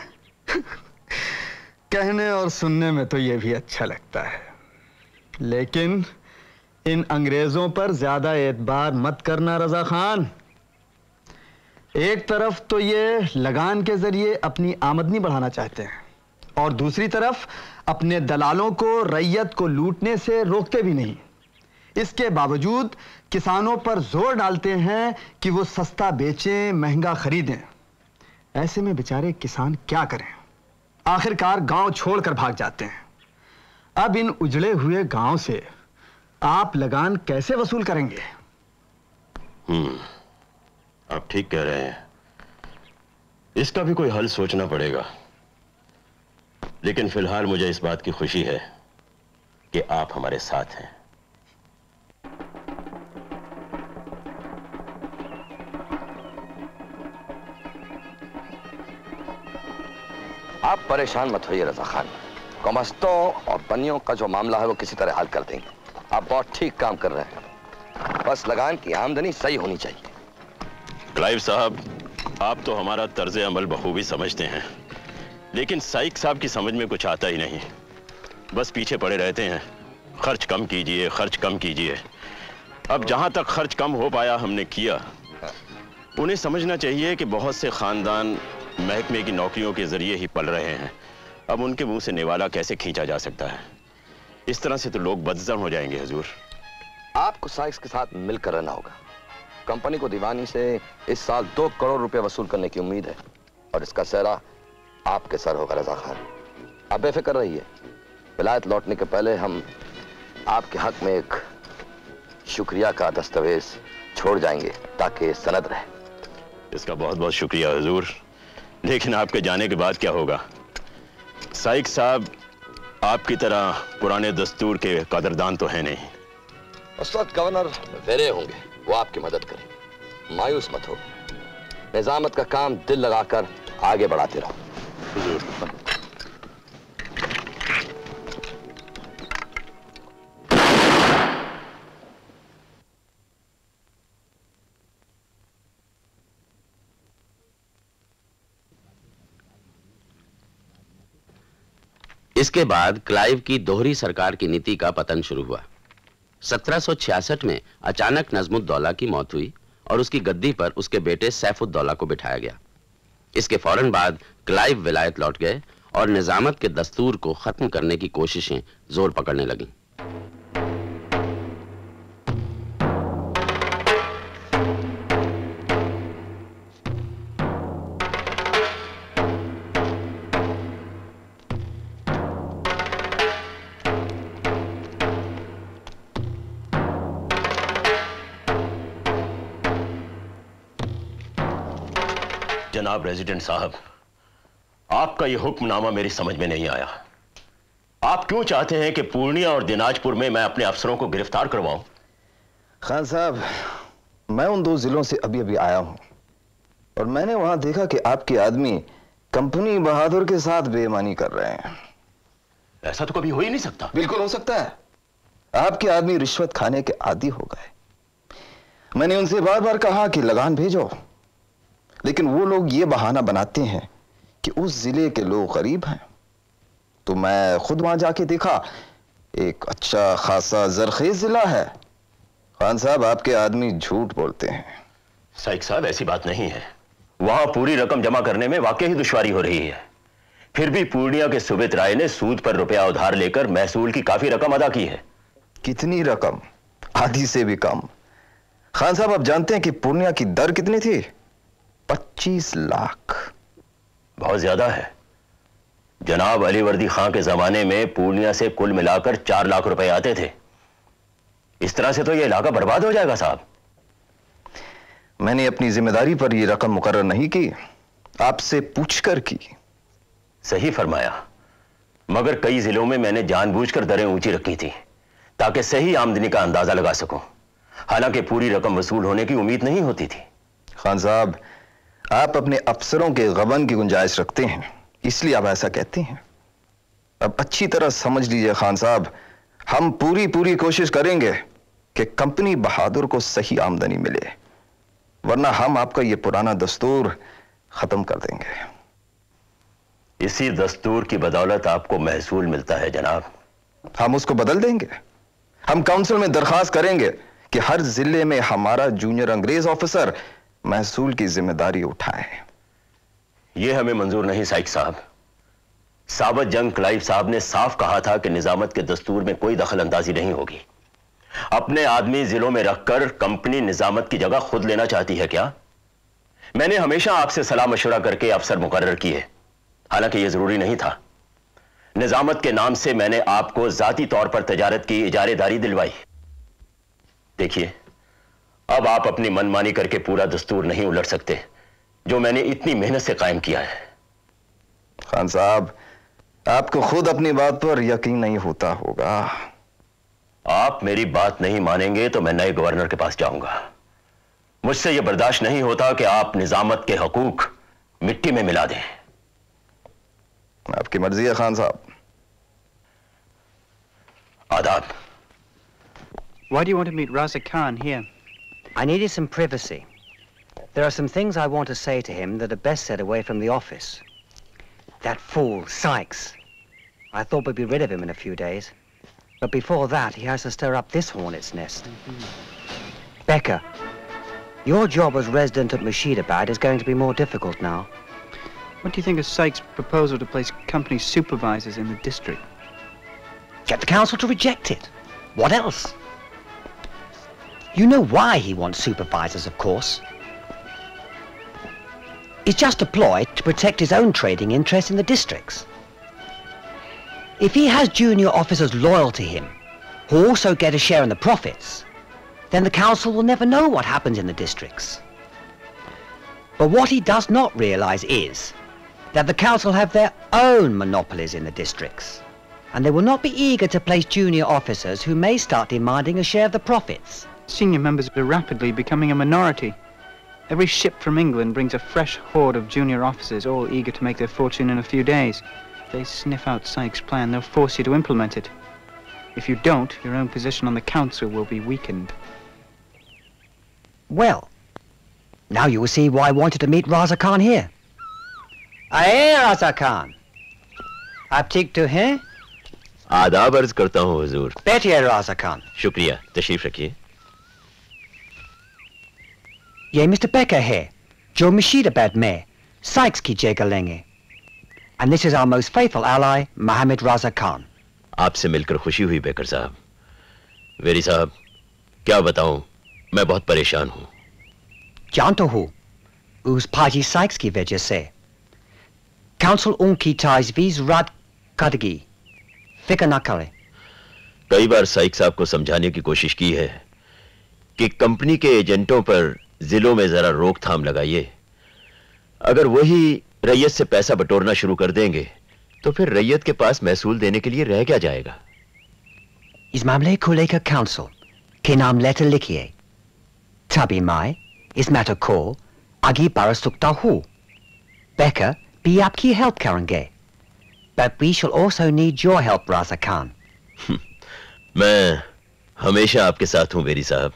कहने और सुनने में तो ये भी अच्छा लगता है, लेकिन इन अंग्रेजों पर ज्यादा एतबार मत करना रज़ा खान। एक तरफ तो ये लगान के जरिए अपनी आमदनी बढ़ाना चाहते हैं और दूसरी तरफ अपने दलालों को रैयत को लूटने से रोकते भी नहीं। इसके बावजूद किसानों पर जोर डालते हैं कि वो सस्ता बेचें, महंगा खरीदें। ऐसे में बेचारे किसान क्या करें? आखिरकार गांव छोड़कर भाग जाते हैं। अब इन उजड़े हुए गांव से आप लगान कैसे वसूल करेंगे? हम्म, आप ठीक कह रहे हैं। इसका भी कोई हल सोचना पड़ेगा। लेकिन फिलहाल मुझे इस बात की खुशी है कि आप हमारे साथ हैं। आप परेशान मत होइए रजा खान। कमस्तों और बनियों का जो मामला है वो किसी तरह हल कर देंगे। आप बहुत ठीक काम कर रहे हैं। बस लगान की आमदनी सही होनी चाहिए। क्लाइव साहब, आप तो हमारा तर्ज अमल बखूबी समझते हैं, लेकिन साइक साहब की समझ में कुछ आता ही नहीं। बस पीछे पड़े रहते हैं। खर्च कम कीजिए, खर्च कम कीजिए। अब जहां तक खर्च कम हो पाया हमने किया। उन्हें समझना चाहिए कि बहुत से खानदान महकमे की नौकरियों के जरिए ही पल रहे हैं। अब उनके मुंह से निवाला कैसे खींचा जा सकता है? इस तरह से तो लोग बदज़न हो जाएंगे हुजूर। आपको साइक्स के साथ मिलकर रहना होगा। कंपनी को दीवानी से इस साल दो करोड़ रुपए वसूल करने की उम्मीद है और इसका सेहरा आपके सर होगा रजा खान। आप बेफिक्र रहिए। विलायत लौटने के पहले हम आपके हक में एक शुक्रिया का दस्तावेज छोड़ जाएंगे ताकि सनद रहे। इसका बहुत बहुत शुक्रिया हुजूर। लेकिन आपके जाने के बाद क्या होगा? साइक साहब आपकी तरह पुराने दस्तूर के कदरदान तो है नहीं। उस वक्त गवर्नर वेरे होंगे, वो आपकी मदद करें। मायूस मत हो। निजामत का काम दिल लगाकर आगे बढ़ाते रहो। हुजूर। इसके बाद क्लाइव की दोहरी सरकार की नीति का पतन शुरू हुआ। सत्रह सौ छियासठ में अचानक नजमुद्दौला की मौत हुई और उसकी गद्दी पर उसके बेटे सैफुद्दौला को बिठाया गया। इसके फौरन बाद क्लाइव विलायत लौट गए और निजामत के दस्तूर को खत्म करने की कोशिशें जोर पकड़ने लगीं। जनाब रेजिडेंट साहब, आपका यह हुक्मनामा मेरी समझ में नहीं आया। आप क्यों चाहते हैं कि पूर्णिया और दिनाजपुर में मैं अपने अफसरों को गिरफ्तार करवाऊं? खान साहब, मैं उन दो जिलों से अभी अभी आया हूं और मैंने वहां देखा कि आपके आदमी कंपनी बहादुर के साथ बेईमानी कर रहे हैं। ऐसा तो कभी हो ही नहीं सकता। बिल्कुल हो सकता है। आपके आदमी रिश्वत खाने के आदी हो गए। मैंने उनसे बार बार कहा कि लगान भेजो, लेकिन वो लोग ये बहाना बनाते हैं कि उस जिले के लोग गरीब हैं। तो मैं खुद वहां जाके देखा, एक अच्छा खासा जरखेज जिला है। खान साहब, आपके आदमी झूठ बोलते हैं। साइक साहब, ऐसी बात नहीं है। वहां पूरी रकम जमा करने में वाकई ही दुश्वारी हो रही है। फिर भी पूर्णिया के सुबित राय ने सूद पर रुपया उधार लेकर महसूल की काफी रकम अदा की है। कितनी रकम? आधी से भी कम। खान साहब, आप जानते हैं कि पूर्णिया की दर कितनी थी? पच्चीस लाख। बहुत ज्यादा है। जनाब अली वर्दी खां के जमाने में पूर्णिया से कुल मिलाकर चार लाख रुपए आते थे। इस तरह से तो यह इलाका बर्बाद हो जाएगा साहब। मैंने अपनी जिम्मेदारी पर यह रकम मुकर्रर नहीं की, आपसे पूछकर की। सही फरमाया, मगर कई जिलों में मैंने जानबूझकर दरें ऊंची रखी थी ताकि सही आमदनी का अंदाजा लगा सकूं। हालांकि पूरी रकम वसूल होने की उम्मीद नहीं होती थी। खान साहब, आप अपने अफसरों के गबन की गुंजाइश रखते हैं, इसलिए आप ऐसा कहते हैं। अब अच्छी तरह समझ लीजिए खान साहब, हम पूरी पूरी कोशिश करेंगे कि कंपनी बहादुर को सही आमदनी मिले, वरना हम आपका यह पुराना दस्तूर खत्म कर देंगे। इसी दस्तूर की बदौलत आपको महसूल मिलता है जनाब। हम उसको बदल देंगे। हम काउंसिल में दरखास्त करेंगे कि हर जिले में हमारा जूनियर अंग्रेज ऑफिसर महसूल की जिम्मेदारी उठाए। यह हमें मंजूर नहीं साइक साहब। साबत जंग क्लाइव साहब ने साफ कहा था कि निजामत के दस्तूर में कोई दखल अंदाजी नहीं होगी। अपने आदमी जिलों में रखकर कंपनी निजामत की जगह खुद लेना चाहती है क्या? मैंने हमेशा आपसे सलाह मशवरा करके अफसर मुकर्रर किए, हालांकि यह जरूरी नहीं था। निजामत के नाम से मैंने आपको जाती तौर पर तजारत की इजारेदारी दिलवाई। देखिए, अब आप अपनी मनमानी करके पूरा दस्तूर नहीं उलट सकते जो मैंने इतनी मेहनत से कायम किया है। खान साहब, आपको खुद अपनी बात पर यकीन नहीं होता होगा। आप मेरी बात नहीं मानेंगे तो मैं नए गवर्नर के पास जाऊंगा। मुझसे यह बर्दाश्त नहीं होता कि आप निजामत के हकूक मिट्टी में मिला दें। आपकी मर्जी है खान साहब। आदाब। Why do you want to meet Raza Khan here? I needed some privacy. There are some things I want to say to him that are best said away from the office. That fool, Sykes. I thought we'd be rid of him in a few days. But before that, he has to stir up this hornet's nest. Mm-hmm. Becca, your job as resident at Murshidabad is going to be more difficult now. What do you think of Sykes' proposal to place company supervisors in the district? Get the council to reject it. What else? You know why he wants supervisors, of course. It's just a ploy to protect his own trading interests in the districts. If he has junior officers loyal to him, who also get a share in the profits, then the council will never know what happens in the districts. But what he does not realize is that the council have their own monopolies in the districts, and they will not be eager to place junior officers who may start demanding a share of the profits. Senior members are rapidly becoming a minority. Every ship from England brings a fresh horde of junior officers, all eager to make their fortune in a few days. If they sniff out Sykes' plan, they'll force you to implement it. If you don't, your own position on the council will be weakened. Well, now you will see why I wanted to meet Raza Khan here. Aye, Raza Khan. आप ठीक तो हैं? आदाब अर्ज करता हूँ हुजूर। बैठिए राजा खान। शुक्रिया, तशरीफ रखिए। ये मिस्टर बेकर है जो मुर्शिदाबाद में साइक्स की जगह लेंगे। And this is our most faithful ally, Mohammed Raza Khan. आपसे मिलकर खुशी हुई बेकर साहब। वेरी साहब, क्या बताऊं, मैं बहुत परेशान हूं। जानता हूं, उस पाजी साइक्स की वजह से काउंसिल उनकी ताजवीज रद्द करेगी, फिक्र न करें। कई बार साइक साहब को समझाने की कोशिश की है कि कंपनी के एजेंटों पर जिलों में जरा रोकथाम लगाइए। अगर वही रैयत से पैसा बटोरना शुरू कर देंगे तो फिर रैयत के पास महसूल देने के लिए रह क्या जाएगा। इस मामले को लेकर काउंसिल के नाम लेटर लिखिए, तभी मैं इस मैटर को आगे बढ़ा सकता हूं। बेकर भी आपकी हेल्प करेंगे, but we shall also need your help, Raza Khan. मैं हमेशा आपके साथ हूं वेरी साहब।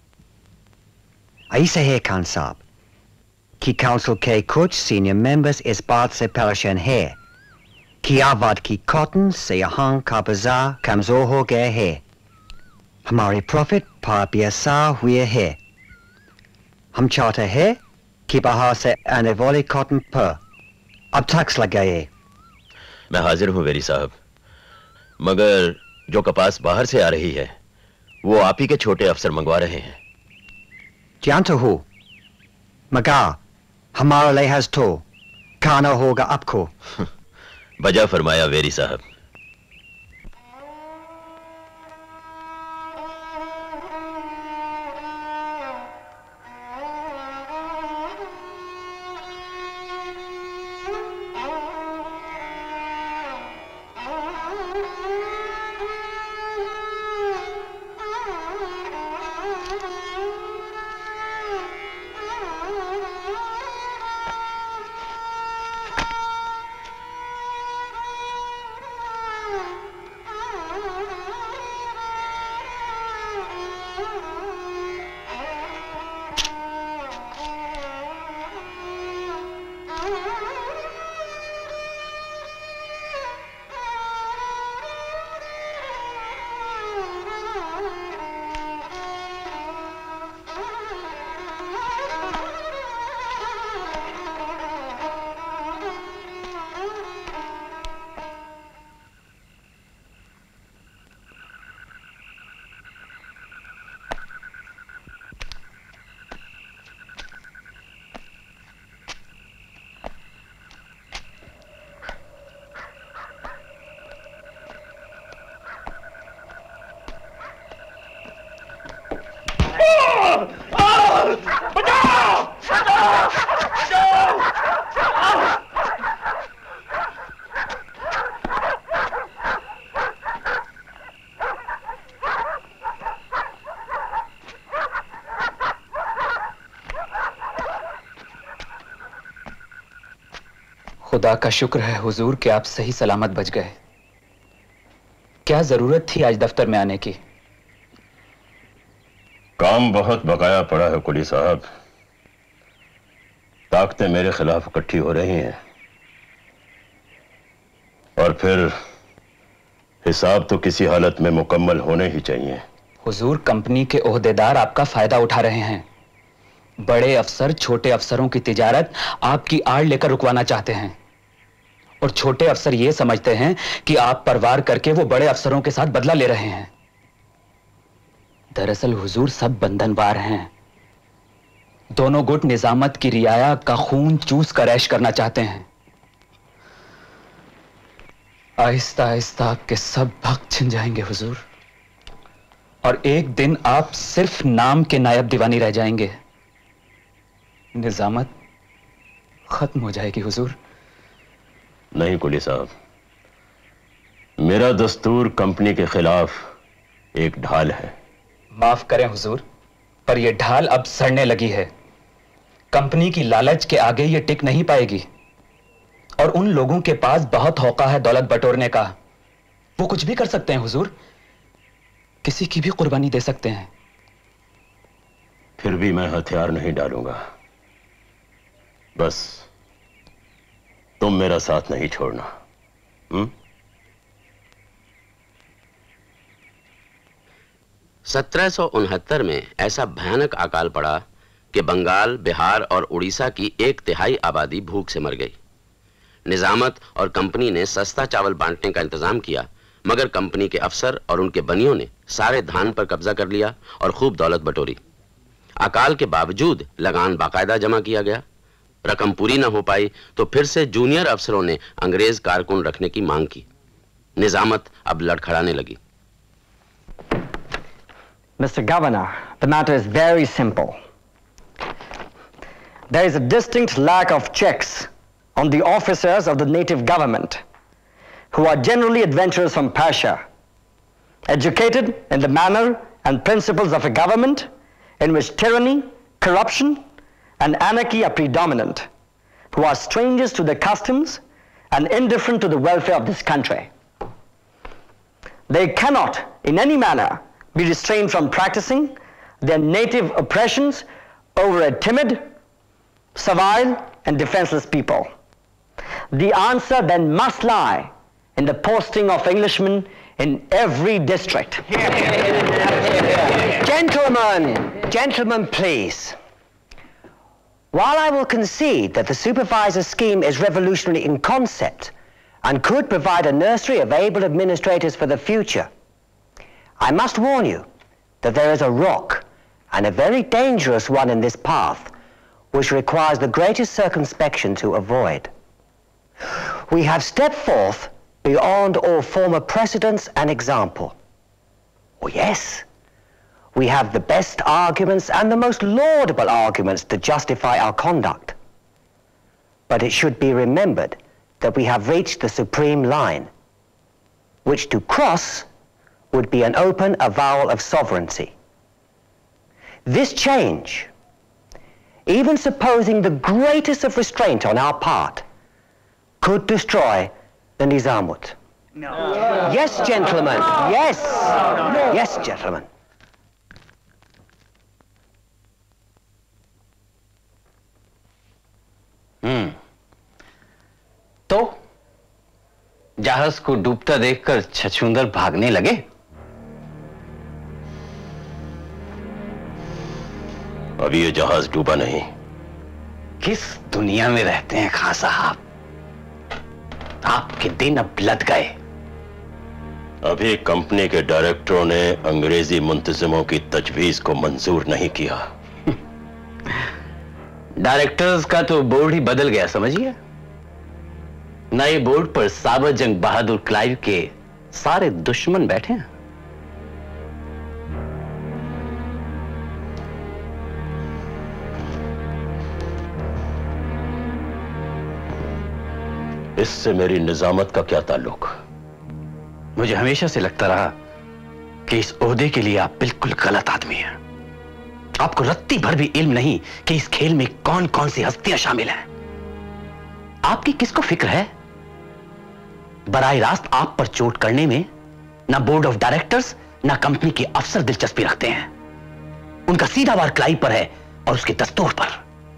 ऐसा है खान साहब कि काउंसिल के कुछ सीनियर मेंबर्स इस बात से परेशान है कि आबाद की कॉटन से यहाँ का बाजार कमजोर हो गया है। हमारे प्रॉफिट पर भी असर हुए है। हम चाहते हैं कि बाहर से आने वाले कॉटन पर अब टैक्स लगाए। मैं हाजिर हूं वेरी साहब, मगर जो कपास बाहर से आ रही है वो आप ही के छोटे अफसर मंगवा रहे हैं। जानता हूं, मगर हमारा लिहाज तो खाना होगा आपको। बजा फरमाया वेरी साहब। खुदा का शुक्र है हुजूर कि आप सही सलामत बच गए। क्या जरूरत थी आज दफ्तर में आने की? काम बहुत बकाया पड़ा है कुली साहब। ताकतें मेरे खिलाफ इकट्ठी हो रही हैं और फिर हिसाब तो किसी हालत में मुकम्मल होने ही चाहिए। हुजूर, कंपनी के ओहदेदार आपका फायदा उठा रहे हैं। बड़े अफसर छोटे अफसरों की तिजारत आपकी आड़ लेकर रुकवाना चाहते हैं और छोटे अफसर यह समझते हैं कि आप परवार करके वो बड़े अफसरों के साथ बदला ले रहे हैं। दरअसल हुजूर सब बंधनवार हैं। दोनों गुट निजामत की रियाया का खून चूस कर ऐश करना चाहते हैं। आहिस्ता आहिस्ता आपके सब भक्त छिन जाएंगे हुजूर, और एक दिन आप सिर्फ नाम के नायब दीवानी रह जाएंगे। निजामत खत्म हो जाएगी हुजूर। नहीं कुली साहब, मेरा दस्तूर कंपनी के खिलाफ एक ढाल है। माफ करें हुजूर, पर यह ढाल अब सड़ने लगी है। कंपनी की लालच के आगे यह टिक नहीं पाएगी और उन लोगों के पास बहुत हौका है दौलत बटोरने का। वो कुछ भी कर सकते हैं हुजूर, किसी की भी कुर्बानी दे सकते हैं। फिर भी मैं हथियार नहीं डालूंगा। बस तुम मेरा साथ नहीं छोड़ना। हुँ? सत्रह सौ उनहत्तर में ऐसा भयानक अकाल पड़ा कि बंगाल, बिहार और उड़ीसा की एक तिहाई आबादी भूख से मर गई। निजामत और कंपनी ने सस्ता चावल बांटने का इंतजाम किया, मगर कंपनी के अफसर और उनके बनियों ने सारे धान पर कब्जा कर लिया और खूब दौलत बटोरी। अकाल के बावजूद लगान बाकायदा जमा किया गया। रकम पूरी न हो पाई तो फिर से जूनियर अफसरों ने अंग्रेज कारकुन रखने की मांग की। निजामत अब लड़खड़ाने लगी। Mister Governor, the matter is very simple. There is a distinct lack of checks on the officers of the native government, who are generally adventurers from Persia, educated in the manner and principles of a government in which tyranny, corruption, and anarchy are predominant, who are strangers to the customs and indifferent to the welfare of this country. They cannot, in any manner, be restrained from practicing their native oppressions over a timid, servile, and defenseless people. The answer then must lie in the posting of Englishmen in every district. Gentlemen, gentlemen, please. While I will concede that the supervisor scheme is revolutionary in concept and could provide a nursery of able administrators for the future, I must warn you that there is a rock, and a very dangerous one, in this path, which requires the greatest circumspection to avoid. We have stepped forth beyond all former precedents and example. Oh yes, we have the best arguments and the most laudable arguments to justify our conduct. But it should be remembered that we have reached the supreme line, which to cross would be an open avowal of sovereignty. This change, even supposing the greatest of restraint on our part, could destroy the Nizamut. No. Yes, gentlemen. Yes. No. Yes, gentlemen. हम्म तो जहाज को डूबता देखकर छछूंदर भागने लगे। अभी ये जहाज डूबा नहीं। किस दुनिया में रहते हैं खां साहब? आपके दिन अब लद गए। अभी कंपनी के डायरेक्टरों ने अंग्रेजी मुंतजिमों की तजवीज को मंजूर नहीं किया। डायरेक्टर्स का तो बोर्ड ही बदल गया, समझिए। नए बोर्ड पर साबर जंग बहादुर क्लाइव के सारे दुश्मन बैठे हैं। इससे मेरी निजामत का क्या ताल्लुक? मुझे हमेशा से लगता रहा कि इस ओहदे के लिए आप बिल्कुल गलत आदमी हैं। आपको रत्ती भर भी इल्म नहीं कि इस खेल में कौन कौन सी हस्तियां शामिल हैं। आपकी किसको फिक्र है? बराह रास्त आप पर चोट करने में ना बोर्ड ऑफ डायरेक्टर्स ना कंपनी के अफसर दिलचस्पी रखते हैं। उनका सीधा वार क्लाइव पर है और उसके दस्तूर पर।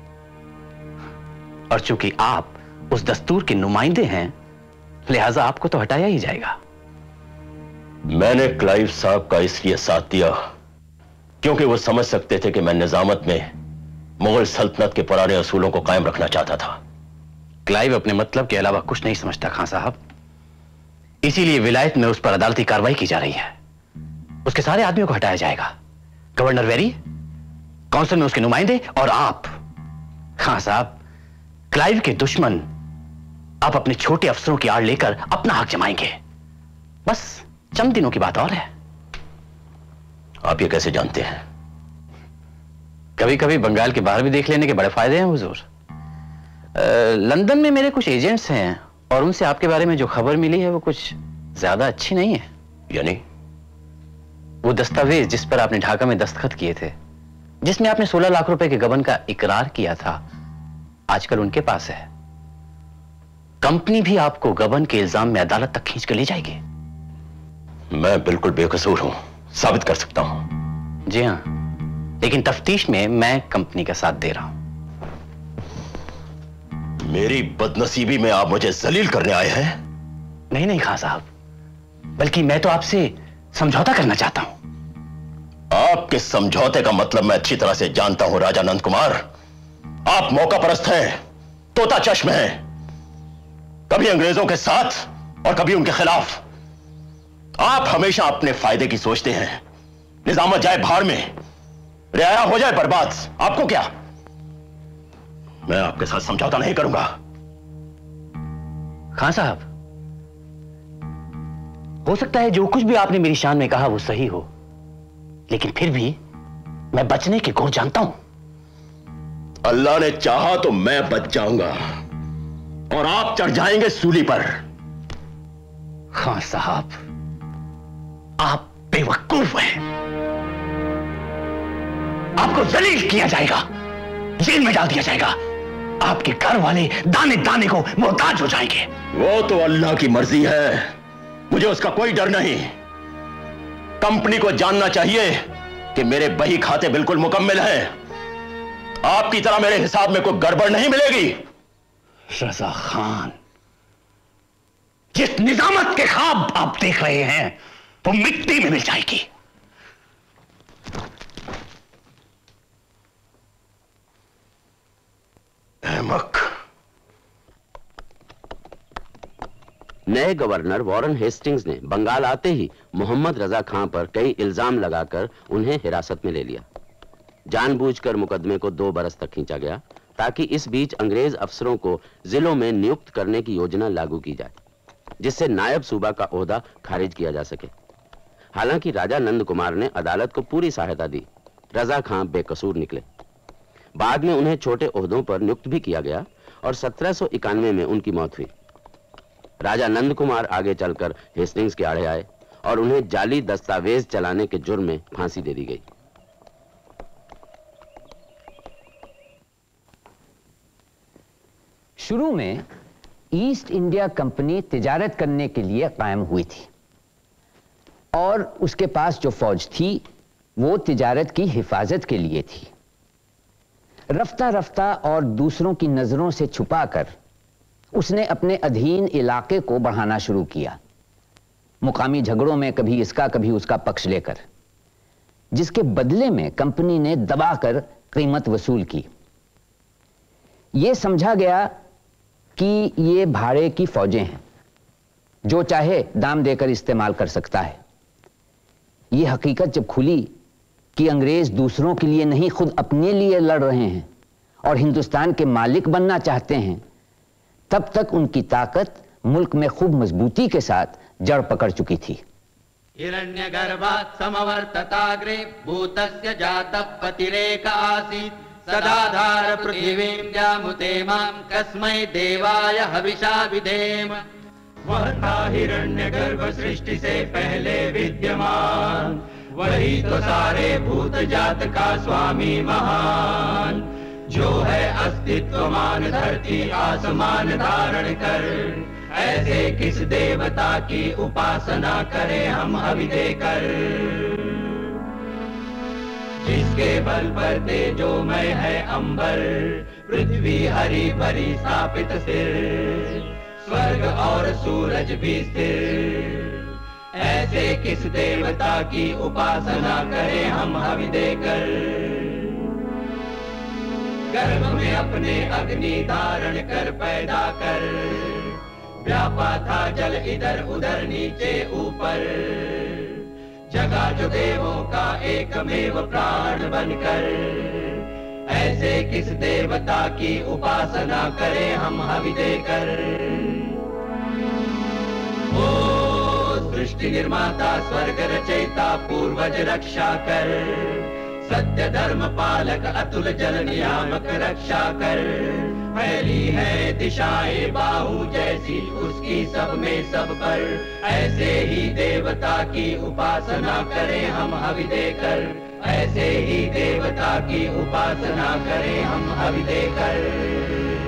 और चूंकि आप उस दस्तूर के नुमाइंदे हैं, लिहाजा आपको तो हटाया ही जाएगा। मैंने क्लाइव साहब का इसलिए साथ दिया क्योंकि वो समझ सकते थे कि मैं निजामत में मुगल सल्तनत के पुराने असूलों को कायम रखना चाहता था। क्लाइव अपने मतलब के अलावा कुछ नहीं समझता खान साहब, इसीलिए विलायत में उस पर अदालती कार्रवाई की जा रही है। उसके सारे आदमियों को हटाया जाएगा, गवर्नर वेरी, काउंसिल में उसके नुमाइंदे और आप। खान साहब, क्लाइव के दुश्मन आप अपने छोटे अफसरों की आड़ लेकर अपना हक जमाएंगे। बस चंद दिनों की बात और है। आप ये कैसे जानते हैं? कभी कभी बंगाल के बाहर भी देख लेने के बड़े फायदे हैं हुजूर। लंदन में मेरे कुछ एजेंट्स हैं और उनसे आपके बारे में जो खबर मिली है वो कुछ ज्यादा अच्छी नहीं है। यानी? वो दस्तावेज जिस पर आपने ढाका में दस्तखत किए थे, जिसमें आपने सोलह लाख रुपए के गबन का इकरार किया था, आजकल उनके पास है। कंपनी भी आपको गबन के इल्जाम में अदालत तक खींच कर ले जाएगी। मैं बिल्कुल बेकसूर हूं, साबित कर सकता हूं। जी हां, लेकिन तफ्तीश में मैं कंपनी का साथ दे रहा हूं। मेरी बदनसीबी में आप मुझे जलील करने आए हैं? नहीं नहीं खान साहब, बल्कि मैं तो आपसे समझौता करना चाहता हूं। आपके समझौते का मतलब मैं अच्छी तरह से जानता हूं राजा नंद कुमार। आप मौका परस्त हैं, तोता चश्म हैं, कभी अंग्रेजों के साथ और कभी उनके खिलाफ। आप हमेशा अपने फायदे की सोचते हैं। निजामत जाए भाड़ में, रियाया हो जाए बर्बाद, आपको क्या? मैं आपके साथ समझौता नहीं करूंगा। खान साहब, हो सकता है जो कुछ भी आपने मेरी शान में कहा वो सही हो, लेकिन फिर भी मैं बचने के गुर जानता हूं। अल्लाह ने चाहा तो मैं बच जाऊंगा और आप चढ़ जाएंगे सूली पर। खान साहब, आप बेवकूफ हैं। आपको जलील किया जाएगा, जेल में डाल दिया जाएगा। आपके घर वाले दाने दाने को मोहताज हो जाएंगे। वो तो अल्लाह की मर्जी है, मुझे उसका कोई डर नहीं। कंपनी को जानना चाहिए कि मेरे बही खाते बिल्कुल मुकम्मल हैं। आपकी तरह मेरे हिसाब में कोई गड़बड़ नहीं मिलेगी। रजा खान, जिस निजामत के ख्वाब आप देख रहे हैं वो मिट्टी में मिल जाएगी। अहमक। नए गवर्नर वॉरेन हेस्टिंग्स ने बंगाल आते ही मोहम्मद रजा खां पर कई इल्जाम लगाकर उन्हें हिरासत में ले लिया। जानबूझकर मुकदमे को दो बरस तक खींचा गया ताकि इस बीच अंग्रेज अफसरों को जिलों में नियुक्त करने की योजना लागू की जाए, जिससे नायब सूबा का ओहदा खारिज किया जा सके। हालांकि राजा नंद कुमार ने अदालत को पूरी सहायता दी। रजा खां बेकसूर निकले। बाद में उन्हें छोटे ओहदों पर नियुक्त भी किया गया और सत्रह सौ इक्यानवे में उनकी मौत हुई। राजा नंद कुमार आगे चलकर हेस्टिंग्स के आड़े आए और उन्हें जाली दस्तावेज चलाने के जुर्म में फांसी दे दी गई। शुरू में ईस्ट इंडिया कंपनी तिजारत करने के लिए कायम हुई थी और उसके पास जो फौज थी वो तिजारत की हिफाजत के लिए थी। रफ्ता रफ्ता और दूसरों की नजरों से छुपाकर उसने अपने अधीन इलाके को बढ़ाना शुरू किया, मुकामी झगड़ों में कभी इसका कभी उसका पक्ष लेकर, जिसके बदले में कंपनी ने दबाकर कीमत वसूल की। यह समझा गया कि ये भाड़े की फौजें हैं, जो चाहे दाम देकर इस्तेमाल कर सकता है। यह हकीकत जब खुली कि अंग्रेज दूसरों के लिए नहीं खुद अपने लिए लड़ रहे हैं और हिंदुस्तान के मालिक बनना चाहते हैं, तब तक उनकी ताकत मुल्क में खूब मजबूती के साथ जड़ पकड़ चुकी थी। हिरण्यगर्भात् समवर्तताग्रे भूतस्य जातः पतिरेक आसीत् सदाधार पृथिवीं जामुते मां कस्मै देवाय हविषा विधेम। वह था हिरण्यगर्भ सृष्टि से पहले विद्यमान, वही तो सारे भूत जात का स्वामी महान। जो है अस्तित्वमान धरती आसमान धारण कर, ऐसे किस देवता की उपासना करें हम हवि देकर। जिसके बल पर तेजोमय है अंबर, पृथ्वी हरी भरी स्थापित सिर, स्वर्ग और सूरज भी स्थिर, ऐसे किस देवता की उपासना करें हम हवि देकर। गर्भ में अपने अग्नि धारण कर पैदा कर, व्यापा था जल इधर उधर नीचे ऊपर, जगा जो देवों का एकमेव प्राण बनकर, ऐसे किस देवता की उपासना करें हम हवि देकर। ओ सृष्टि निर्माता स्वर्ग रचयिता पूर्वज रक्षा कर, सत्य धर्म पालक अतुल जल नियामक रक्षा कर, फैली है दिशाएं बाहु जैसी उसकी सब में सब पर, ऐसे ही देवता की उपासना करें हम हवि देकर, ऐसे ही देवता की उपासना करें हम हवि देकर।